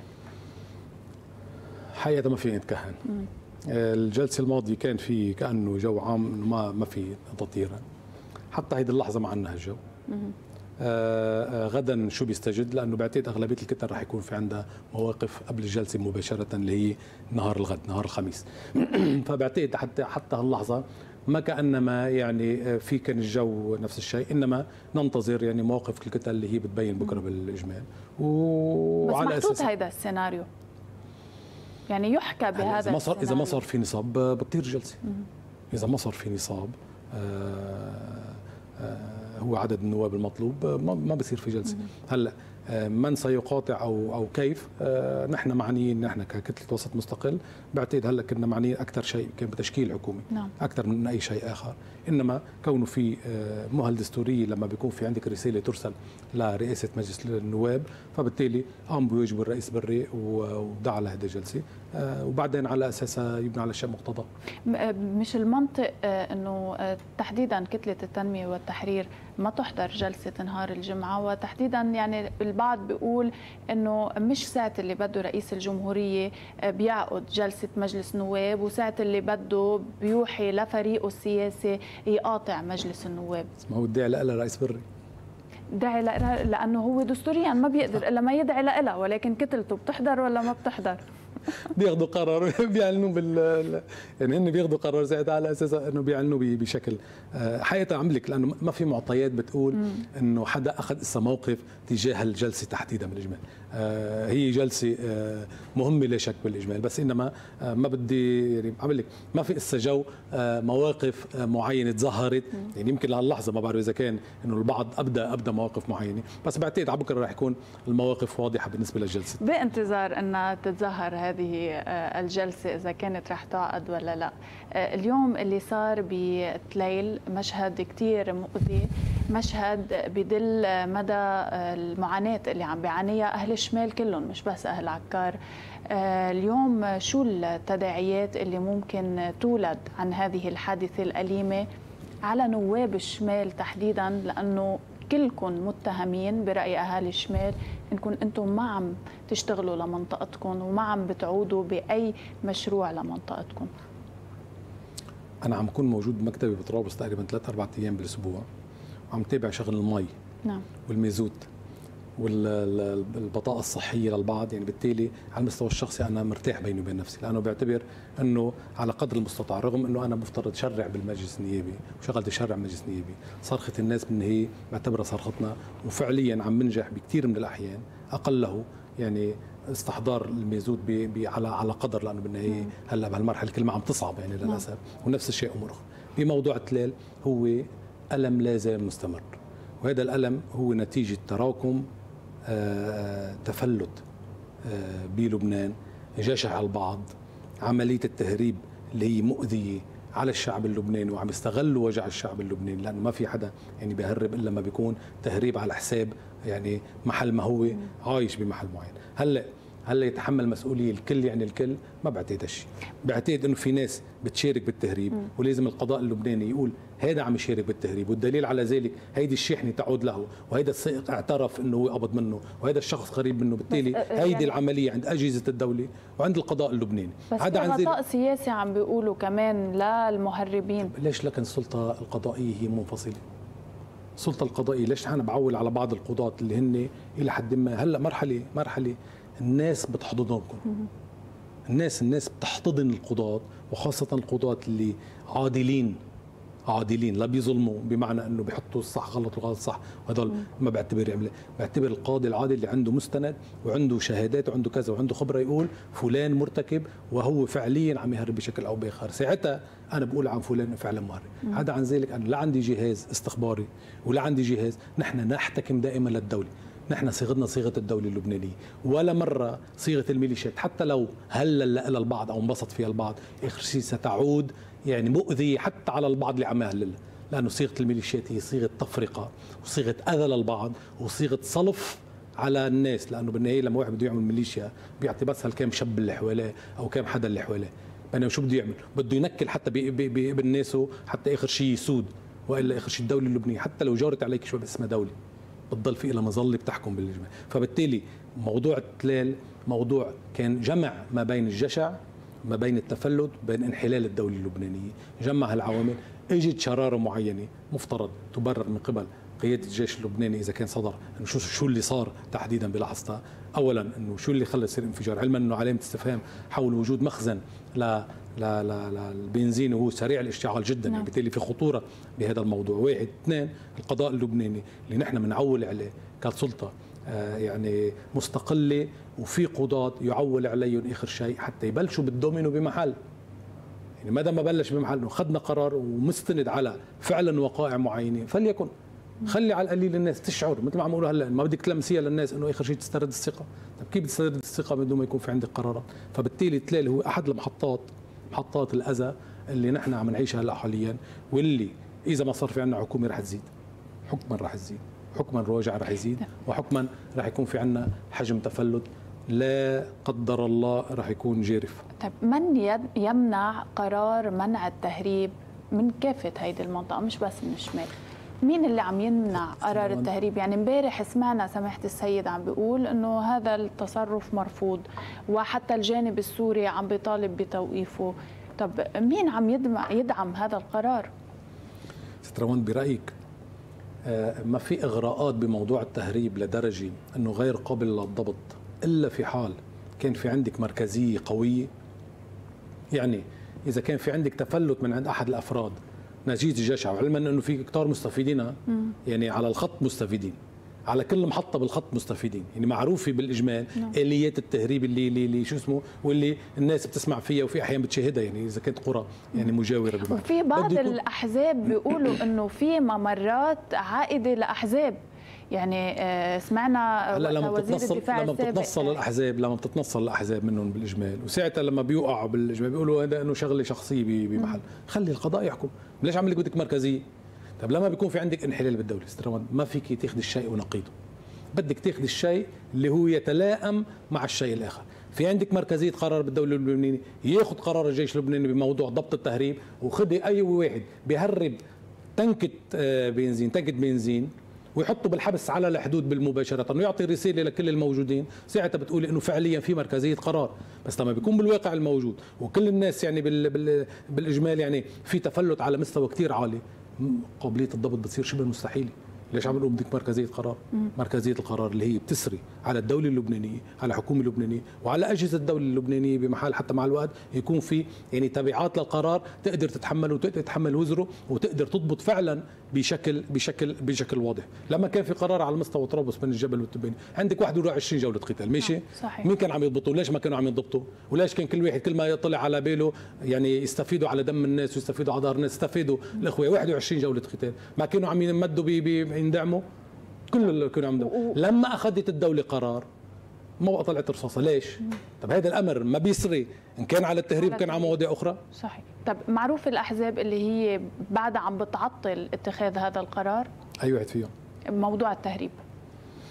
حقيقة ما فيني اتكهن. الجلسة الماضية كان في كأنه جو عام انه ما ما في تطهيرا، حتى هيدي اللحظة ما عندنا هالجو. آه غدا شو بيستجد، لانه بعتقد اغلبية الكتل رح يكون في عندها مواقف قبل الجلسة مباشرة اللي هي نهار الغد نهار الخميس. فبعتقد حتى حتى هاللحظة ما كأنما يعني في كان الجو نفس الشيء، انما ننتظر يعني مواقف الكتل اللي هي بتبين بكره بالاجمال. وعلى اساس بس محطوط هيدا السيناريو، يعني يحكى بهذا اذا ما صار اذا ما صار في نصاب بتطير جلسه. اذا ما صار في نصاب هو عدد النواب المطلوب ما بصير في جلسه. هلا من سيقاطع او او كيف، نحن معنيين، نحن ككتله وسط مستقل بعتقد هلا كنا معنيين اكثر شيء كان بتشكيل حكومي نعم. اكثر من اي شيء اخر، انما كونه في مهل دستوريه لما بيكون في عندك رساله ترسل لرئاسه مجلس النواب، فبالتالي قام بواجب الرئيس بري ودعا لهذه الجلسه، وبعدين على اساسها يبنى على شيء مقتضى. مش المنطق انه تحديدا كتله التنميه والتحرير ما تحضر جلسه نهار الجمعه، وتحديدا يعني البعض بيقول انه مش ساعه اللي بده رئيس الجمهوريه بيعقد جلسه مجلس نواب، وساعه اللي بده بيوحي لفريقه السياسي يقاطع مجلس النواب. ما هو الداعي لها رئيس بري، داعي لها لانه هو دستوريا ما بيقدر الا ما يدعي لها، ولكن كتلته بتحضر ولا ما بتحضر؟ بياخذوا قرار بيعلنوا بال يعني هن بياخذوا قرار زائد على اساس انه بيعلنوا بشكل حقيقه عملك، لانه ما في معطيات بتقول انه حدا اخذ اسا موقف تجاه الجلسه تحديدا بالاجمال. هي جلسه مهمه لا شك بالاجمال، بس انما ما بدي يعني عم لك ما في اسا جو مواقف معينه تظهرت، يعني يمكن لهاللحظه ما بعرف اذا كان انه البعض ابدا ابدا مواقف معينه، بس بعتقد على بكره رح يكون المواقف واضحه بالنسبه للجلسه. بانتظار انها تتظهر هذه الجلسه اذا كانت رح تعقد ولا لا. اليوم اللي صار بتليل مشهد كثير مؤذي، مشهد بدل مدى المعاناه اللي عم بيعانيها اهل الشمال كلهم مش بس اهل عكار. اليوم شو التداعيات اللي ممكن تولد عن هذه الحادثه الاليمه على نواب الشمال تحديدا، لانه كلكم متهمين برأي أهالي الشمال إنكم أنتم ما عم تشتغلوا لمنطقتكم وما عم بتعودوا بأي مشروع لمنطقتكم. أنا عم كون موجود بمكتبي بطرابلس تقريبا ثلاث أربع أيام بالأسبوع، وعم تابع شغل المي نعم. والميزوت والبطاقة الصحية للبعض، يعني بالتالي على المستوى الشخصي أنا مرتاح بيني وبين نفسي، لأنه بعتبر أنه على قدر المستطاع رغم أنه أنا مفترض شرع بالمجلس النيابي وشغلت شرع بالمجلس النيابي، صرخة الناس بالنهاية بعتبرها صرختنا، وفعليا عم ننجح بكثير من الأحيان أقله يعني استحضار الميزوت على على قدر، لأنه بالنهاية هلا بهالمرحلة الكلمة عم تصعب يعني للأسف، ونفس الشيء أمور أخرى. بموضوع التلال هو ألم لا زال مستمر، وهذا الألم هو نتيجة تراكم آه تفلت آه بلبنان، جشع البعض، عملية التهريب اللي هي مؤذية على الشعب اللبناني، وعم يستغلوا وجع الشعب اللبناني، لأنه ما في حدا يعني بيهرب إلا ما بيكون تهريب على حساب يعني محل ما هو عايش بمحل معين. هلا هلا يتحمل مسؤوليه الكل يعني الكل؟ ما بعتقد هالشيء، بعتقد انه في ناس بتشارك بالتهريب م. ولازم القضاء اللبناني يقول هذا عم يشارك بالتهريب، والدليل على ذلك هيدي الشحنه تعود له، وهيدا السائق اعترف انه هو قبض منه، وهذا الشخص قريب منه، بالتالي هيدي يعني العمليه عند اجهزه الدوله وعند القضاء اللبناني. بس في غطاء سياسي عم بيقولوا كمان للمهربين. ليش لكن السلطه القضائيه هي منفصله؟ السلطه القضائيه ليش انا بعول على بعض القضاة اللي هن الى حد ما هلا مرحله مرحله الناس بتحضنكم. الناس الناس بتحتضن القضاة، وخاصة القضاة اللي عادلين عادلين لا بيظلموا، بمعنى انه بيحطوا الصح غلط والغلط صح، وهذول ما بعتبر يعمل. بعتبر القاضي العادل اللي عنده مستند وعنده شهادات وعنده كذا وعنده خبره يقول فلان مرتكب وهو فعليا عم يهرب بشكل او باخر، ساعتها انا بقول عن فلان فعلا مهرب. هذا عن ذلك انا لا عندي جهاز استخباري ولا عندي جهاز، نحن نحتكم دائما للدوله. نحن صيغتنا صيغه الدوله اللبنانيه، ولا مره صيغه الميليشيات، حتى لو هلل لها البعض او انبسط فيها البعض، اخر شيء ستعود يعني مؤذيه حتى على البعض اللي عم يهللها، لانه صيغه الميليشيات هي صيغه تفرقه وصيغه اذى للبعض وصيغه صلف على الناس، لانه بالنهايه لما واحد بده يعمل ميليشيا بيعطي بس هالكام شاب اللي حواليه او كام حدا اللي حواليه، بينما شو بده يعمل؟ بده ينكل حتى بابن ناسه حتى اخر شيء يسود، والا اخر شيء الدوله اللبنانيه حتى لو جارت عليك شو اسمها دوله بتضل في لها مظله بتحكم بالاجماع. فبالتالي موضوع التلال موضوع كان جمع ما بين الجشع، ما بين التفلت، بين انحلال الدوله اللبنانيه، جمع هالعوامل، اجت شراره معينه مفترض تبرر من قبل قياده الجيش اللبناني اذا كان صدر انه شو شو اللي صار تحديدا بلحظتها، اولا انه شو اللي خلى يصير انفجار، علما انه علامه استفهام حول وجود مخزن ل لا لا لا البنزين وهو سريع الاشتعال جدا، نعم. بالتالي في خطوره بهذا الموضوع. واحد، اثنين، القضاء اللبناني اللي نحن بنعول عليه كسلطه آه يعني مستقله، وفي قضاة يعول عليهم اخر شيء حتى يبلشوا بالدومينو بمحل، يعني ما دام ما بلش بمحل انه اخذنا قرار ومستند على فعلا وقائع معينه فليكن، خلي على القليل الناس تشعر مثل ما عم يقولوا هلا، ما بدك تلمسيها للناس انه اخر شيء تسترد الثقه. طيب كيف تسترد الثقه بدون ما يكون في عندك قرارات؟ فبالتالي التلال هو احد المحطات محطات الاذى اللي نحن عم نعيشها هلا حاليا، واللي اذا ما صار في عندنا حكومه رح تزيد، حكما رح تزيد، حكما الرواجع رح يزيد، وحكما رح يكون في عندنا حجم تفلت لا قدر الله رح يكون جارف. طيب من يمنع قرار منع التهريب من كافه هيدي المنطقه مش بس من الشمال؟ مين اللي عم يمنع قرار التهريب؟ يعني امبارح سمعنا سماحة السيد عم بيقول انه هذا التصرف مرفوض، وحتى الجانب السوري عم بيطالب بتوقيفه. طب مين عم يدعم هذا القرار؟ ست روان برأيك ما في اغراءات بموضوع التهريب لدرجة انه غير قابل للضبط الا في حال كان في عندك مركزية قوية؟ يعني اذا كان في عندك تفلت من عند احد الافراد نتيجة الجشع، وعلما انه في كتار مستفيدين، يعني على الخط مستفيدين، على كل محطة بالخط مستفيدين، يعني معروفة بالاجمال نعم. اليات التهريب اللي اللي, اللي شو اسمه واللي الناس بتسمع فيها وفي احيان بتشاهدها، يعني اذا كانت قرى يعني مجاورة بمعنى. وفي بعض الاحزاب بيقولوا انه في ممرات عائدة لاحزاب، يعني سمعنا لما وزير بتتنصل الدفاع لما بتتنصل الاحزاب لما بتتنصل الاحزاب منهم بالاجمال، وساعتها لما بيوقعوا بالاجمال بيقولوا هذا انه شغله شخصيه بمحل، خلي القضاء يحكم، ليش عم لك بدك مركزيه؟ طب لما بيكون في عندك انحلال بالدوله ما فيك تاخذ الشيء ونقيضه، بدك تاخذ الشيء اللي هو يتلائم مع الشيء الاخر. في عندك مركزيه قرار بالدوله اللبنانيه، ياخذ قرار الجيش اللبناني بموضوع ضبط التهريب، وخذي اي واحد بيهرب تنكه بنزين تنكه بنزين ويحطوا بالحبس على الحدود بالمباشرة ويعطي رسالة لكل الموجودين، ساعتها بتقولي انه فعليا في مركزية قرار. بس لما بيكون بالواقع الموجود وكل الناس يعني بال بال بالاجمال يعني في تفلت على مستوى كثير عالي، قابلية الضبط بتصير شبه مستحيلة. ليش عم نقول بدك مركزيه قرار؟ مركزيه القرار اللي هي بتسري على الدوله اللبنانيه، على الحكومه اللبنانيه، وعلى اجهزه الدوله اللبنانيه بمحل حتى مع الوقت يكون في يعني تبعات للقرار تقدر تتحمله وتقدر تتحمل وزره وتقدر تضبط فعلا بشكل بشكل بشكل واضح. لما كان في قرار على مستوى طرابلس بين الجبل والتباني، عندك واحد وعشرين جوله قتال، ماشي؟ صحيح. مين كان عم يضبطوا؟ ليش ما كانوا عم يضبطوا؟ وليش كان كل واحد كل ما يطلع على باله يعني يستفيدوا على دم الناس ويستفيدوا على دار الناس، يستفيدوا الاخوه واحد وعشرين جوله قتال، ما كانوا عم يمدوا بيندعموا كل اللي كانوا عم يدعموا. لما اخذت الدوله قرار ما بقى طلعت رصاصه، ليش؟ طب هذا الامر ما بيسري ان كان على التهريب كان على مواضيع اخرى؟ صحيح. طب معروف الاحزاب اللي هي بعدها عم بتعطل اتخاذ هذا القرار؟ اي واحد فيهم؟ موضوع التهريب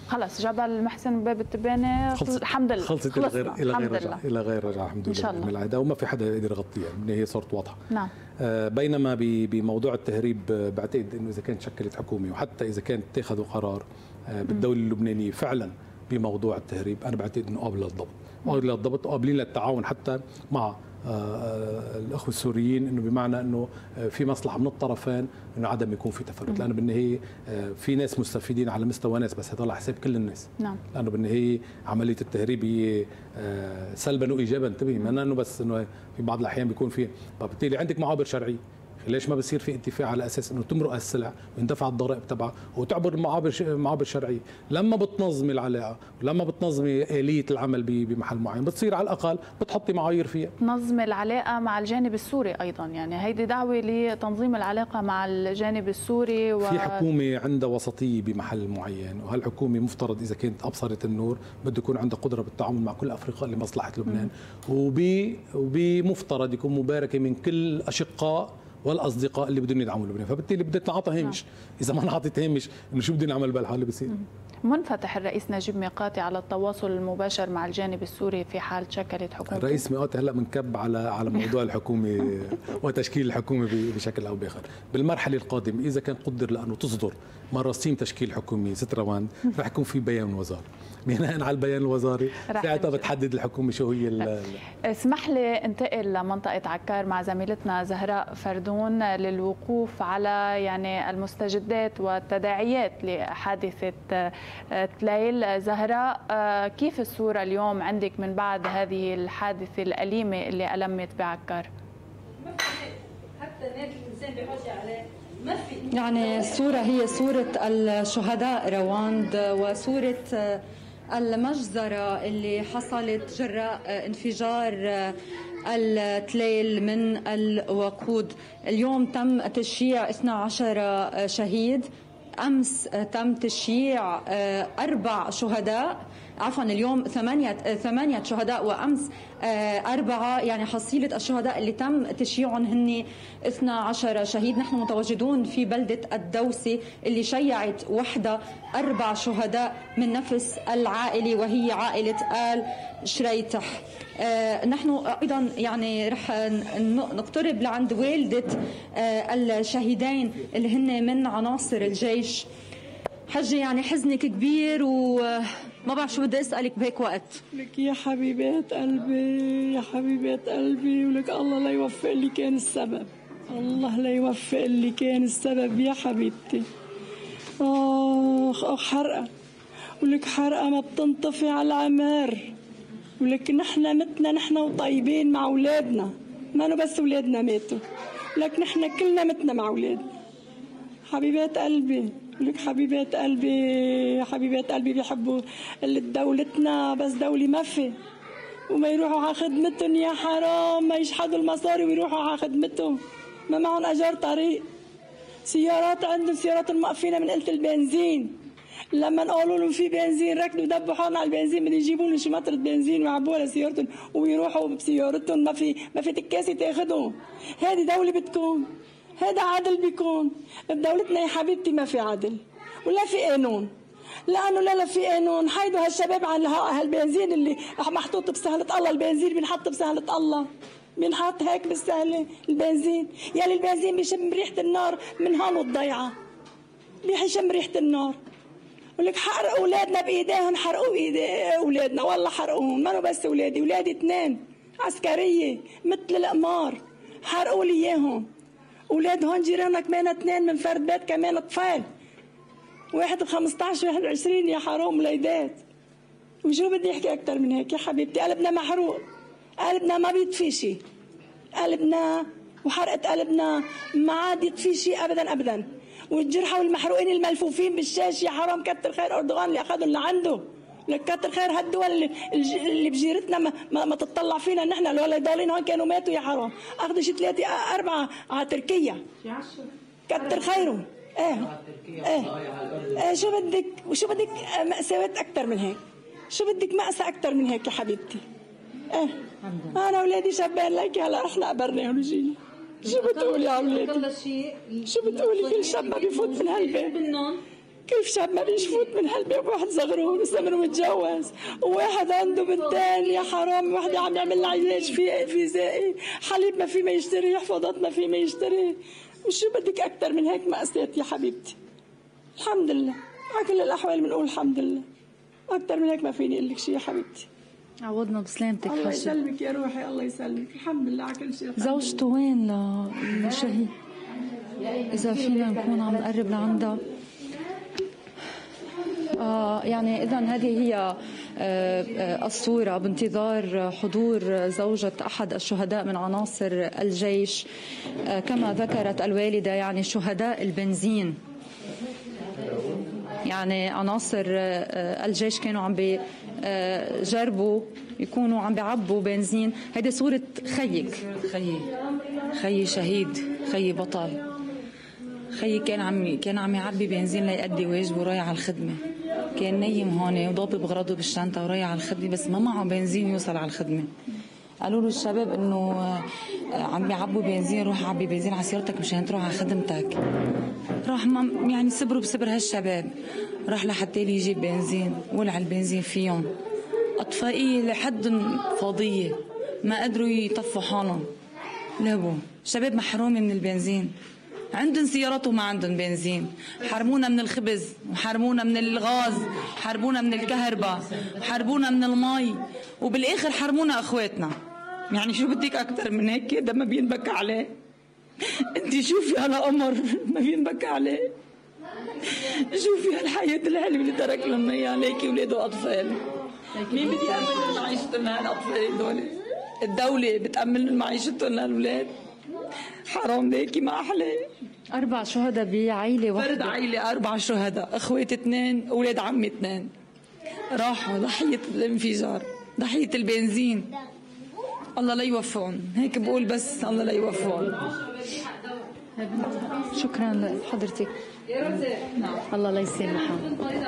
خلص جبل محسن وباب التبانه الحمد لله خلصت الى غير الى غير رجعه الى غير رجعه الحمد لله من العاده، وما في حدا يقدر يغطيها، هي صارت واضحه. نعم. آه بينما بموضوع التهريب بعتقد انه اذا كانت شكلت حكومه وحتى اذا كانت اتخذوا قرار آه بالدوله اللبنانيه فعلا بموضوع التهريب، انا بعتقد انه قابل للضبط، قابل للضبط وقابلين للتعاون حتى مع الاخوه السوريين، انه بمعنى انه في مصلحه من الطرفين انه عدم يكون في تفرد، لانه بالنهايه في ناس مستفيدين على مستوى ناس بس هذول على حساب كل الناس. نعم. لانه بالنهايه عمليه التهريب هي سلبا وايجابا، انتبهي، ما انه بس انه في بعض الاحيان بيكون في، فبالتالي عندك معابر شرعيه، ليش ما بصير في اتفاق على اساس انه تمرق السلع ويندفع الضرائب تبعها وتعبر المعابر معابر شرعيه، لما بتنظمي العلاقه ولما بتنظمي اليه العمل بمحل معين بتصير على الاقل بتحطي معايير فيها. تنظمي العلاقه مع الجانب السوري ايضا، يعني هيدي دعوه لتنظيم العلاقه مع الجانب السوري و... في حكومه عندها وسطيه بمحل معين، وهالحكومه مفترض اذا كانت ابصرت النور بده يكون عندها قدره بالتعامل مع كل افرقاء لمصلحه لبنان، وبي وبمفترض يكون مباركه من كل الاشقاء والاصدقاء اللي بدهم يدعموا لبنان، فبالتالي بدها تنعطى هامش، اذا ما انعطت هامش انه شو بدنا نعمل بهالحال اللي بصير. منفتح الرئيس نجيب ميقاتي على التواصل المباشر مع الجانب السوري في حال شكلت حكومته؟ الرئيس ميقاتي هلا منكب على على موضوع الحكومه وتشكيل الحكومه بشكل او باخر، بالمرحله القادمه اذا كان قدر لانه تصدر مراسيم تشكيل حكومه ست روان رح يكون في بيان وزاري، بناء على البيان الوزاري ساعتها بتحدد الحكومه شو هي. اسمح لي انتقل لمنطقه عكار مع زميلتنا زهراء فردون للوقوف على يعني المستجدات والتداعيات لحادثه تليل. زهراء، كيف الصوره اليوم عندك من بعد هذه الحادثه الاليمه اللي المت بعكار؟ حتى نادي الانسان بحاجه عليه. يعني الصورة هي صورة الشهداء رواند وصورة المجزرة اللي حصلت جراء انفجار التليل من الوقود. اليوم تم تشييع اثني عشر شهيد، أمس تم تشييع أربع شهداء، عفوا اليوم ثمانية ثمانية شهداء وأمس أربعة، يعني حصيلة الشهداء اللي تم تشييعهم هن اثني عشر شهيد. نحن متواجدون في بلدة الدوسي اللي شيعت وحدة أربع شهداء من نفس العائلة وهي عائلة آل شريتح. آه نحن ايضا يعني رح نقترب لعند والده آه الشهيدين اللي هن من عناصر الجيش. حجة يعني حزنك كبير وما بعرف شو بدي اسالك بهيك وقت. لك يا حبيبات قلبي يا حبيبات قلبي، ولك الله لا يوفق اللي كان السبب، الله لا يوفق اللي كان السبب يا حبيبتي. اخ اخ حرقه، ولك حرقه ما بتنطفي على العمار، ولك نحن متنا نحن وطيبين مع اولادنا، ما انه بس اولادنا ماتوا، لك نحن كلنا متنا مع اولادنا. حبيبات قلبي، ولك حبيبات قلبي حبيبات قلبي بيحبوا دولتنا، بس دولة ما في وما يروحوا على خدمتهم، يا حرام ما يشحدوا المصاري ويروحوا على خدمتهم، ما معهم اجار طريق. سيارات عندهم سيارات موقفينها من قلة البنزين، لما نقولوا لهم في بنزين ركنوا دبوا حالنا على البنزين، بدهم يجيبوا لهم شي مطرة بنزين ويعبوها لسيارتهم ويروحوا بسيارتهم، ما في ما في تكاسي تاخذهم. هذه دولة بتكون، هذا عدل بيكون. بدولتنا يا حبيبتي ما في عدل ولا في قانون، لانه لا لا في قانون. حيدوا هالشباب عن هالبنزين اللي محطوط بسهلة الله، البنزين بينحط بسهلة الله، بينحط هيك بالسهلة البنزين، يلي البنزين بيشم ريحة النار من هون والضيعة، بيشم ريحة النار. ولك حرقوا اولادنا بايديهم، حرقوا بايدي اولادنا، والله حرقوهم، ما بس اولادي، اولادي اثنين عسكريه مثل القمار، حرقوا لي اياهم. اولاد هون جيراننا كمان اثنين من فرد بيت كمان اطفال، واحد ب خمسطعش واحد ب عشرين، يا حرام وليدات. وشو بدي احكي اكثر من هيك يا حبيبتي؟ قلبنا محروق، قلبنا ما بيطفي شيء، قلبنا وحرقه قلبنا ما عاد يطفي شيء ابدا ابدا. والجرحى والمحروقين الملفوفين بالشاش، يا حرام كتر خير اردوغان اللي اخذوا اللي عنده، لك كتر خير هالدول اللي, اللي بجيرتنا ما, ما, ما تطلع فينا نحن، الولد ضالين هون كانوا ماتوا يا حرام، اخذوا شي ثلاثه اربعه على تركيا، كتر خيرهم. ايه ايه ايه شو بدك وشو بدك مأساوات اكثر من هيك؟ شو بدك مأساة اكثر من هيك يا حبيبتي؟ ايه انا اولادي شبان لك هلا رحنا قبرناهم وجينا. شو بتقولي يا اولادي؟ شو بتقولي؟ كل شاب ما بيفوت من هالبيت. كيف شاب ما بيشفوت من هالباب واحد صغرون لسه منه متجوز وواحد عنده بنتين يا حرام واحد عم يعمل لها علاج في في زائي حليب ما في ما يشتري حفاضات ما في ما يشتري وشو بدك اكثر من هيك مأساة يا حبيبتي. الحمد لله على كل الاحوال بنقول الحمد لله اكثر من هيك ما فيني اقول لك شيء يا حبيبتي. عوضنا بسلامتك. الله يسلمك يا روحي الله يسلمك الحمد لله على كل شيء. زوجته وين للشهيد؟ إذا فينا نكون عم نقرب لعندها. آه يعني إذا هذه هي آه آه الصورة بانتظار حضور زوجة أحد الشهداء من عناصر الجيش. آه كما ذكرت الوالدة يعني شهداء البنزين، يعني عناصر آه الجيش كانوا عم بيجربوا يكونوا عم بيعبوا بنزين. هيدي صورة خيك. خيي خيي شهيد، خيي بطل، خيي كان عم كان عم يعبي بنزين ليأدي واجبه ورايح على الخدمة. كان نايم هون وضابط بغرضه بالشنطة ورايح على الخدمة بس ما معه بنزين يوصل على الخدمة. قالوا له الشباب انه عم بيعبوا بنزين، روح عبي بنزين على سيارتك مشان تروح على خدمتك. راح يعني صبروا بصبر هالشباب، راح لحتى يجيب بنزين ولع البنزين فيهم. اطفائية لحد فاضية ما قدروا يطفوا حالهم. لهبوا شباب محرومة من البنزين، عندهم سيارات وما عندهم بنزين، حرمونا من الخبز وحرمونا من الغاز، حرمونا من الكهرباء، حرمونا من المي، وبالاخر حرمونا اخواتنا. يعني شو بدك اكثر من هيك؟ ده ما بينبكى عليه. انت شوفي هلا قمر ما بينبكى عليه. شوفي هالحياة الحلوة اللي ترك لنا اياها ليكي ولاد واطفال. مين بدي يأمن معيشتهم هالأطفال دول؟ الدولة بتأمن معيشتهم للأولاد. حرام ليكي ما أحلى. أربع شهداء بعائلة واحدة. فرد عائلة أربع شهداء، أخوات اثنين، أولاد عمي اثنين. راحوا ضحية الانفجار، ضحية البنزين. الله لا يوفقهم، هيك بقول بس الله لا يوفقهم. شكرا لحضرتك. الله لا يسامحها.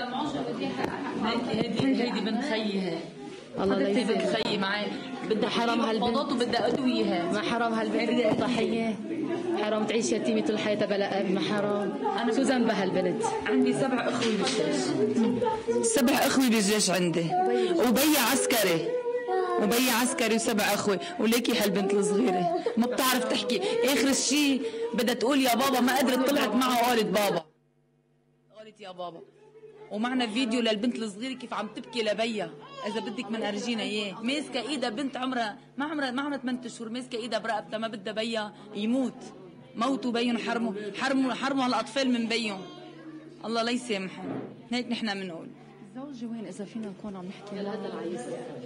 هيدي هيدي بنت خيي هي. الله لا بنت خيي معي بدها حرام هالبنت وبدها ادويه. ما حرام هالبنت ضحيه، حرام تعيش يتيمه طول حياتها بلا اب، ما حرام. شو ذنبها هالبنت؟ عندي سبع اخوي بالجيش، سبع اخوي بالجيش عندي، وبي عسكري وبي عسكري وسبع اخوي، وليكي هالبنت الصغيره ما بتعرف تحكي. اخر الشيء بدها تقول يا بابا، ما قدرت طلعت معه قالت بابا، قالت يا بابا. ومعنا فيديو للبنت الصغيره كيف عم تبكي لبيها. اذا بدك من ارجينا اياه، ماسكه ايدها بنت عمرها ما عمرها ما عمرها ثمانية اشهر، ماسكه ايدها برقبتها ما بدها بيها يموت. موتوا بيهم، حرموا حرموا حرموا هالاطفال من بيهم. الله لا يسامحهم. هيك نحن بنقول. الزوجة وين إذا فينا نكون عم نحكي على هذا العريس؟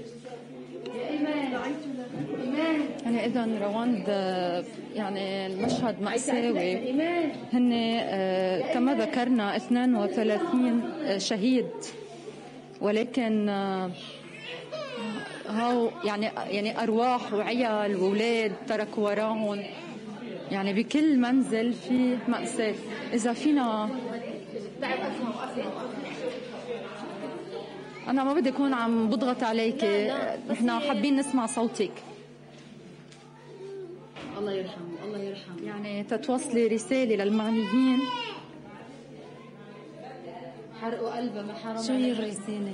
يعني إذا رواند يعني المشهد مأساوي. هن كما ذكرنا اثنين وثلاثين شهيد، ولكن هاو يعني يعني أرواح وعيال وأولاد تركوا وراهم. يعني بكل منزل في مأساة. إذا فينا أنا ما بدي أكون عم بضغط عليك، نحن حابين نسمع صوتك. الله يرحمه الله يرحمه. يعني تتوصلي رسالة للمعنيين. حرقوا قلبه ما حرام. شو هي الرسالة؟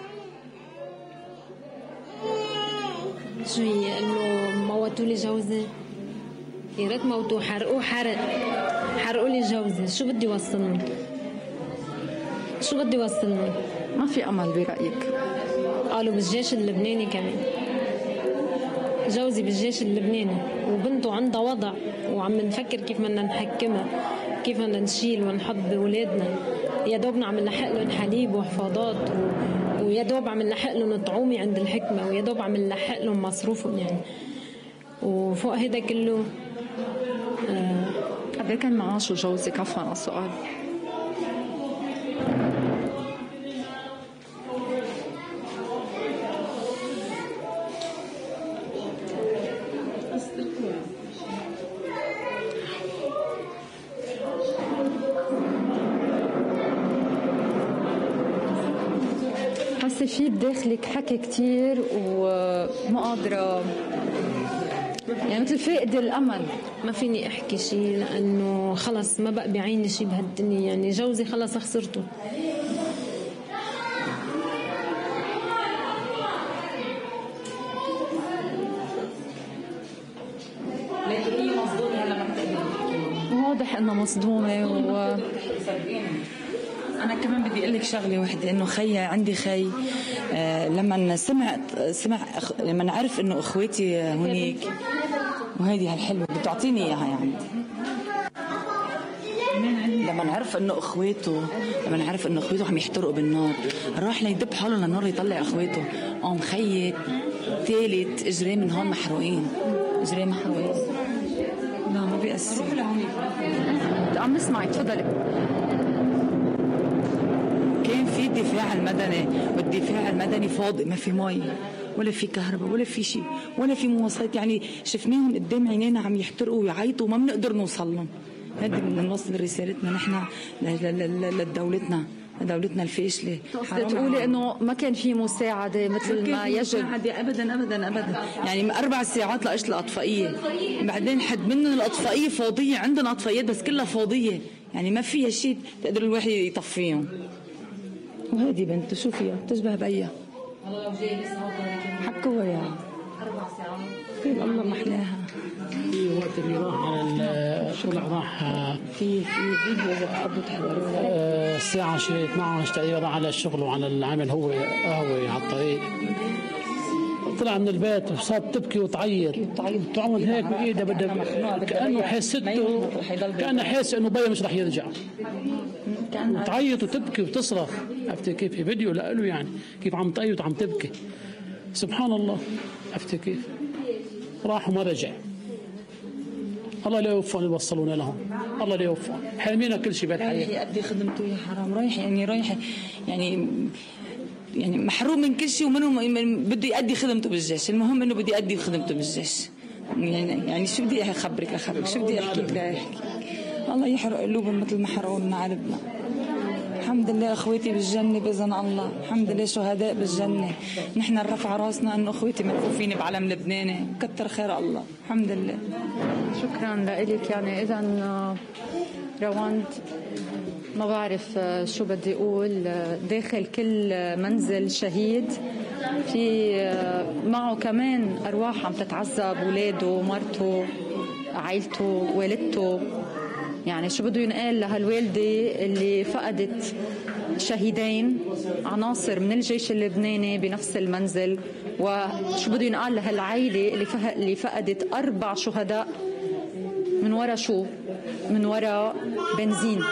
شو هي؟ إنه موتوا لي جوزي؟ يا ريت موتوه، حرقوه حرق، حرقوا لي جوزي. شو بدي وصلهم؟ شو بدي وصلهم؟ ما في أمل برأيك؟ قالوا بالجيش اللبناني كمان. جوزي بالجيش اللبناني وبنته عندها وضع، وعم نفكر كيف بدنا نحكمها، كيف بدنا نشيل ونحط بولادنا. يا دوب عم نلحق لهم حليب وحفاضات، و... ويا دوب عم نلحق لهم طعومي عند الحكمة، ويا دوب عم نلحق لهم مصروفهم يعني. وفوق هذا كله آه قد كان معاشه جوزك؟ عفوا على السؤال. حاسه في بداخلك حكي كتير وما قادره يعني مثل فاقد الامل. ما فيني احكي شيء لانه خلص ما بقى بعيني شيء بهالدنيا، يعني جوزي خلص خسرته. واضح انه مصدومه. و انا كمان بدي اقول لك شغله وحده، انه خي عندي خي آه لما سمع سمع لما عرف انه اخواتي هنيك، وهيدي هالحلوه بتعطيني اياها يعني، لما عرف انه اخواته لما عرف انه اخواته عم يحترقوا بالنار، راح ليدب حاله للنار يطلع اخواته. قام خيي ثالث اجريه من هون محروقين، اجريه محروقين. لا ما بيأثر. عم نسمعك، تفضلي. كان في الدفاع المدني، والدفاع المدني فاضي، ما في مي ولا في كهرباء ولا في شيء ولا في مواصلات، يعني شفناهم قدام عينينا عم يحترقوا ويعيطوا وما بنقدر نوصل لهم. هذه بدنا نوصل رسالتنا نحن لدولتنا لدولتنا الفاشله. تقولي انه ما كان في مساعده مثل ما يجب؟ ابدا ابدا ابدا، يعني اربع ساعات لاجل الاطفائيه، بعدين حد منهم الاطفائيه فاضيه، عندنا اطفائيات بس كلها فاضيه، يعني ما فيها شيء تقدر الواحد يطفيهم. وهذه بنت شو فيها بتشبه بيها، حكوها يعني اربع ساعات الله محلاها. في وقت اللي راح على الشغل راح في في فيديو قضوا تحضروه الساعة شيء اثنعش تقريبا، راح على الشغل وعلى العمل، هو قهوة على الطريق، طلع من البيت وصارت تبكي وتعيط تعمل هيك بايدها، بدها كانه حسته كانه حاسس انه بيها مش رح يرجع، وتعيط وتبكي وتصرخ. عرفتي كيف؟ في فيديو له يعني كيف عم تعيط وعم تبكي. سبحان الله. عرفتي كيف؟ راح وما رجع. الله لا يوفقهم يوصلونا لهم، الله لا يوفقهم، حلمينا كل شيء بالحياه. رايح يأدي خدمته يا حرام، رايح يعني رايح يعني يعني محروم من كل شيء، ومنه بده يأدي خدمته بالجيش. المهم انه بده يأدي خدمته بالجيش. يعني يعني شو بدي اخبرك اخبرك شو بدي احكي لك لا احكي. الله يحرق قلوبهم مثل ما حرقوا قلبنا. الحمد لله اخواتي بالجنه باذن الله، الحمد لله شهداء بالجنه. نحن رفع راسنا انه اخواتي مكفوفين بعلم لبناني، كتر خير الله، الحمد لله. شكرا لك. يعني اذا رواند ما بعرف شو بدي اقول، داخل كل منزل شهيد في معه كمان ارواح عم تتعذب، اولاده، مرته، عائلته، والدته. يعني شو بده ينقال لهالوالده اللي فقدت شهيدين عناصر من الجيش اللبناني بنفس المنزل، وشو بده ينقال لهالعائله اللي اللي فقدت اربع شهداء من وراء شو؟ من وراء بنزين.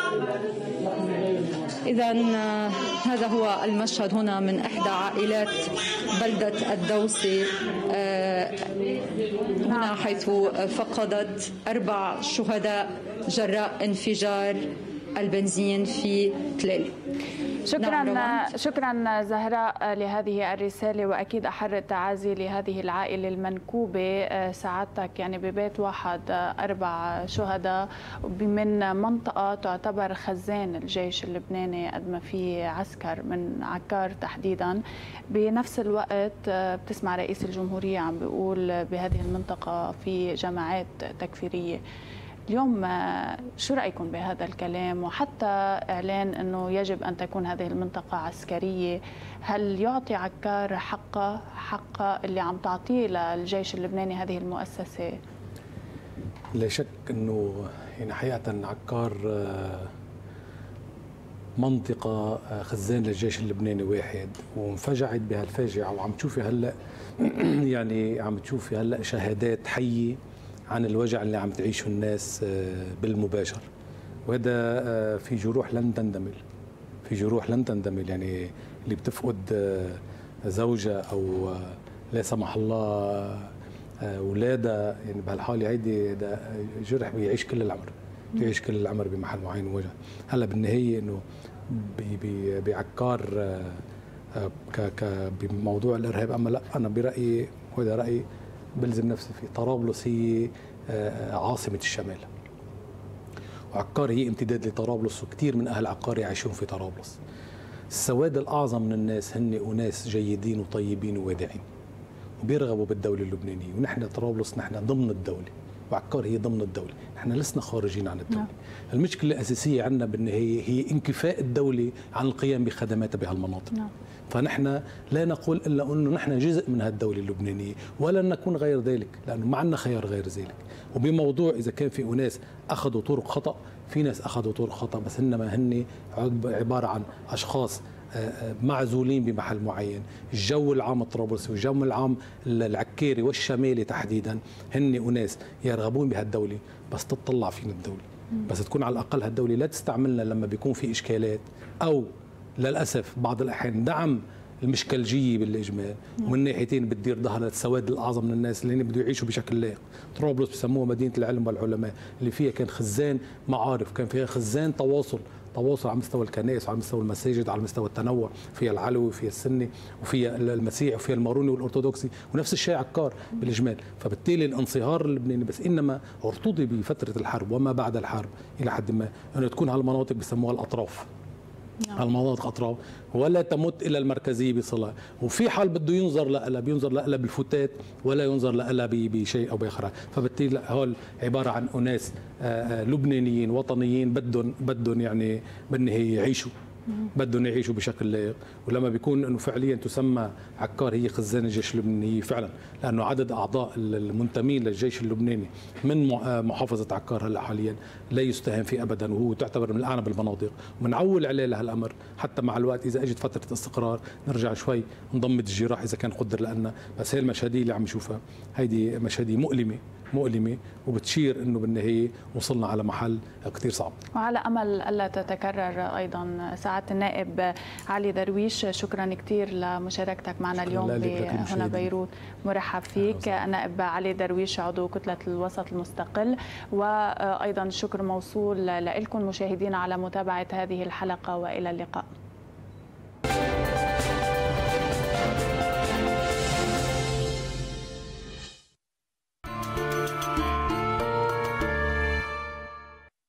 إذا هذا هو المشهد هنا من إحدى عائلات بلدة الدوسي هنا، حيث فقدت أربع شهداء جراء انفجار البنزين في تلال. شكرا نعم شكرا زهراء لهذه الرساله، واكيد احر التعازي لهذه العائله المنكوبه. سعادتك يعني ببيت واحد اربع شهداء من منطقه تعتبر خزان الجيش اللبناني قد ما في عسكر من عكار تحديدا. بنفس الوقت بتسمع رئيس الجمهوريه عم بيقول بهذه المنطقه في جماعات تكفيريه. اليوم شو رأيكم بهذا الكلام، وحتى إعلان أنه يجب أن تكون هذه المنطقة عسكرية؟ هل يعطي عكار حقه حق اللي عم تعطيه للجيش اللبناني هذه المؤسسة؟ لا شك أنه يعني حقيقة عكار منطقة خزان للجيش اللبناني واحد، وانفجعت بهالفاجعة، وعم تشوفي هلأ يعني عم تشوفي هلأ شهادات حية عن الوجع اللي عم تعيشه الناس بالمباشر. وهذا في جروح لن تندمل، في جروح لن تندمل. يعني اللي بتفقد زوجة أو لا سمح الله أولادها، يعني بهالحالة هيدي ده جرح بيعيش كل العمر، بيعيش كل العمر بمحل معين ووجع. هلا بالنهاية إنه بعكار بموضوع الإرهاب، أما لا، أنا برأيي وهذا رأيي بلزم نفسي فيه، طرابلس هي عاصمة الشمال، وعكار هي امتداد لطرابلس، وكثير من أهل عكار يعيشون في طرابلس. السواد الأعظم من الناس هن أناس جيدين وطيبين ووادعين، وبيرغبوا بالدوله اللبنانيه، ونحن طرابلس نحن ضمن الدوله، وعكار هي ضمن الدوله، نحن لسنا خارجين عن الدوله. نعم. المشكله الاساسيه عندنا بالنهايه هي انكفاء الدوله عن القيام بخدماتها بهالمناطق. نعم. فنحن لا نقول الا انه نحن جزء من هالدوله اللبنانيه ولن نكون غير ذلك، لانه ما عندنا خيار غير ذلك. وبموضوع اذا كان في اناس اخذوا طرق خطا، في ناس اخذوا طرق خطا، بس انما هن عباره عن اشخاص معزولين بمحل معين. الجو العام الطرابلسي والجو العام العكيري والشمالي تحديدا هن اناس يرغبون بهالدوله، بس تطلع فينا الدوله، بس تكون على الاقل هالدوله لا تستعملنا لما بيكون في اشكالات، او للاسف بعض الاحيان دعم المشكلجيه بالاجمال، ومن ناحيتين بتدير ظهر للسواد الاعظم من الناس اللي بده يعيشوا بشكل لائق. طرابلس بسموها مدينه العلم والعلماء، اللي فيها كان خزان معارف، كان فيها خزان تواصل، تواصل على مستوى الكنائس وعلى مستوى المساجد، على مستوى التنوع، فيها العلوي وفيها السني وفيها المسيحي وفيها الماروني والارثوذكسي، ونفس الشيء عكار بالاجمال. فبالتالي الانصهار اللبناني بس انما ارتضي بفتره الحرب وما بعد الحرب الى حد ما انه تكون هالمناطق بسموها الاطراف. نعم. المناطق اطراف ولا تمت الى المركزيه بصله، وفي حال بده ينظر لها بينظر لها بالفتات ولا ينظر لها بشيء او باخر. فبالتالي هول عباره عن اناس لبنانيين وطنيين بدهم بدهم يعني بالنهايه يعيشوا، بدهم يعيشوا بشكل لائق. ولما بيكون انه فعليا تسمى عكار هي خزان الجيش اللبناني فعلا، لانه عدد اعضاء المنتمين للجيش اللبناني من محافظه عكار هلا حاليا لا يستهان فيه ابدا، وهو تعتبر من الاعنى بالمناطق، ومنعول عليه لهالامر حتى مع الوقت اذا اجت فتره استقرار نرجع شوي نضمد الجراح اذا كان قدر لنا. بس هي المشاهديه اللي عم نشوفها هيدي مشاهديه مؤلمه مؤلمه وبتشير انه بالنهايه وصلنا على محل كثير صعب. وعلى امل الا تتكرر ايضا. سعاده النائب علي درويش، شكرا كثير لمشاركتك معنا اليوم هنا بيروت. مرحب فيك. النائب علي درويش عضو كتله الوسط المستقل، وايضا الشكر موصول لكم مشاهدينا على متابعه هذه الحلقه، والى اللقاء.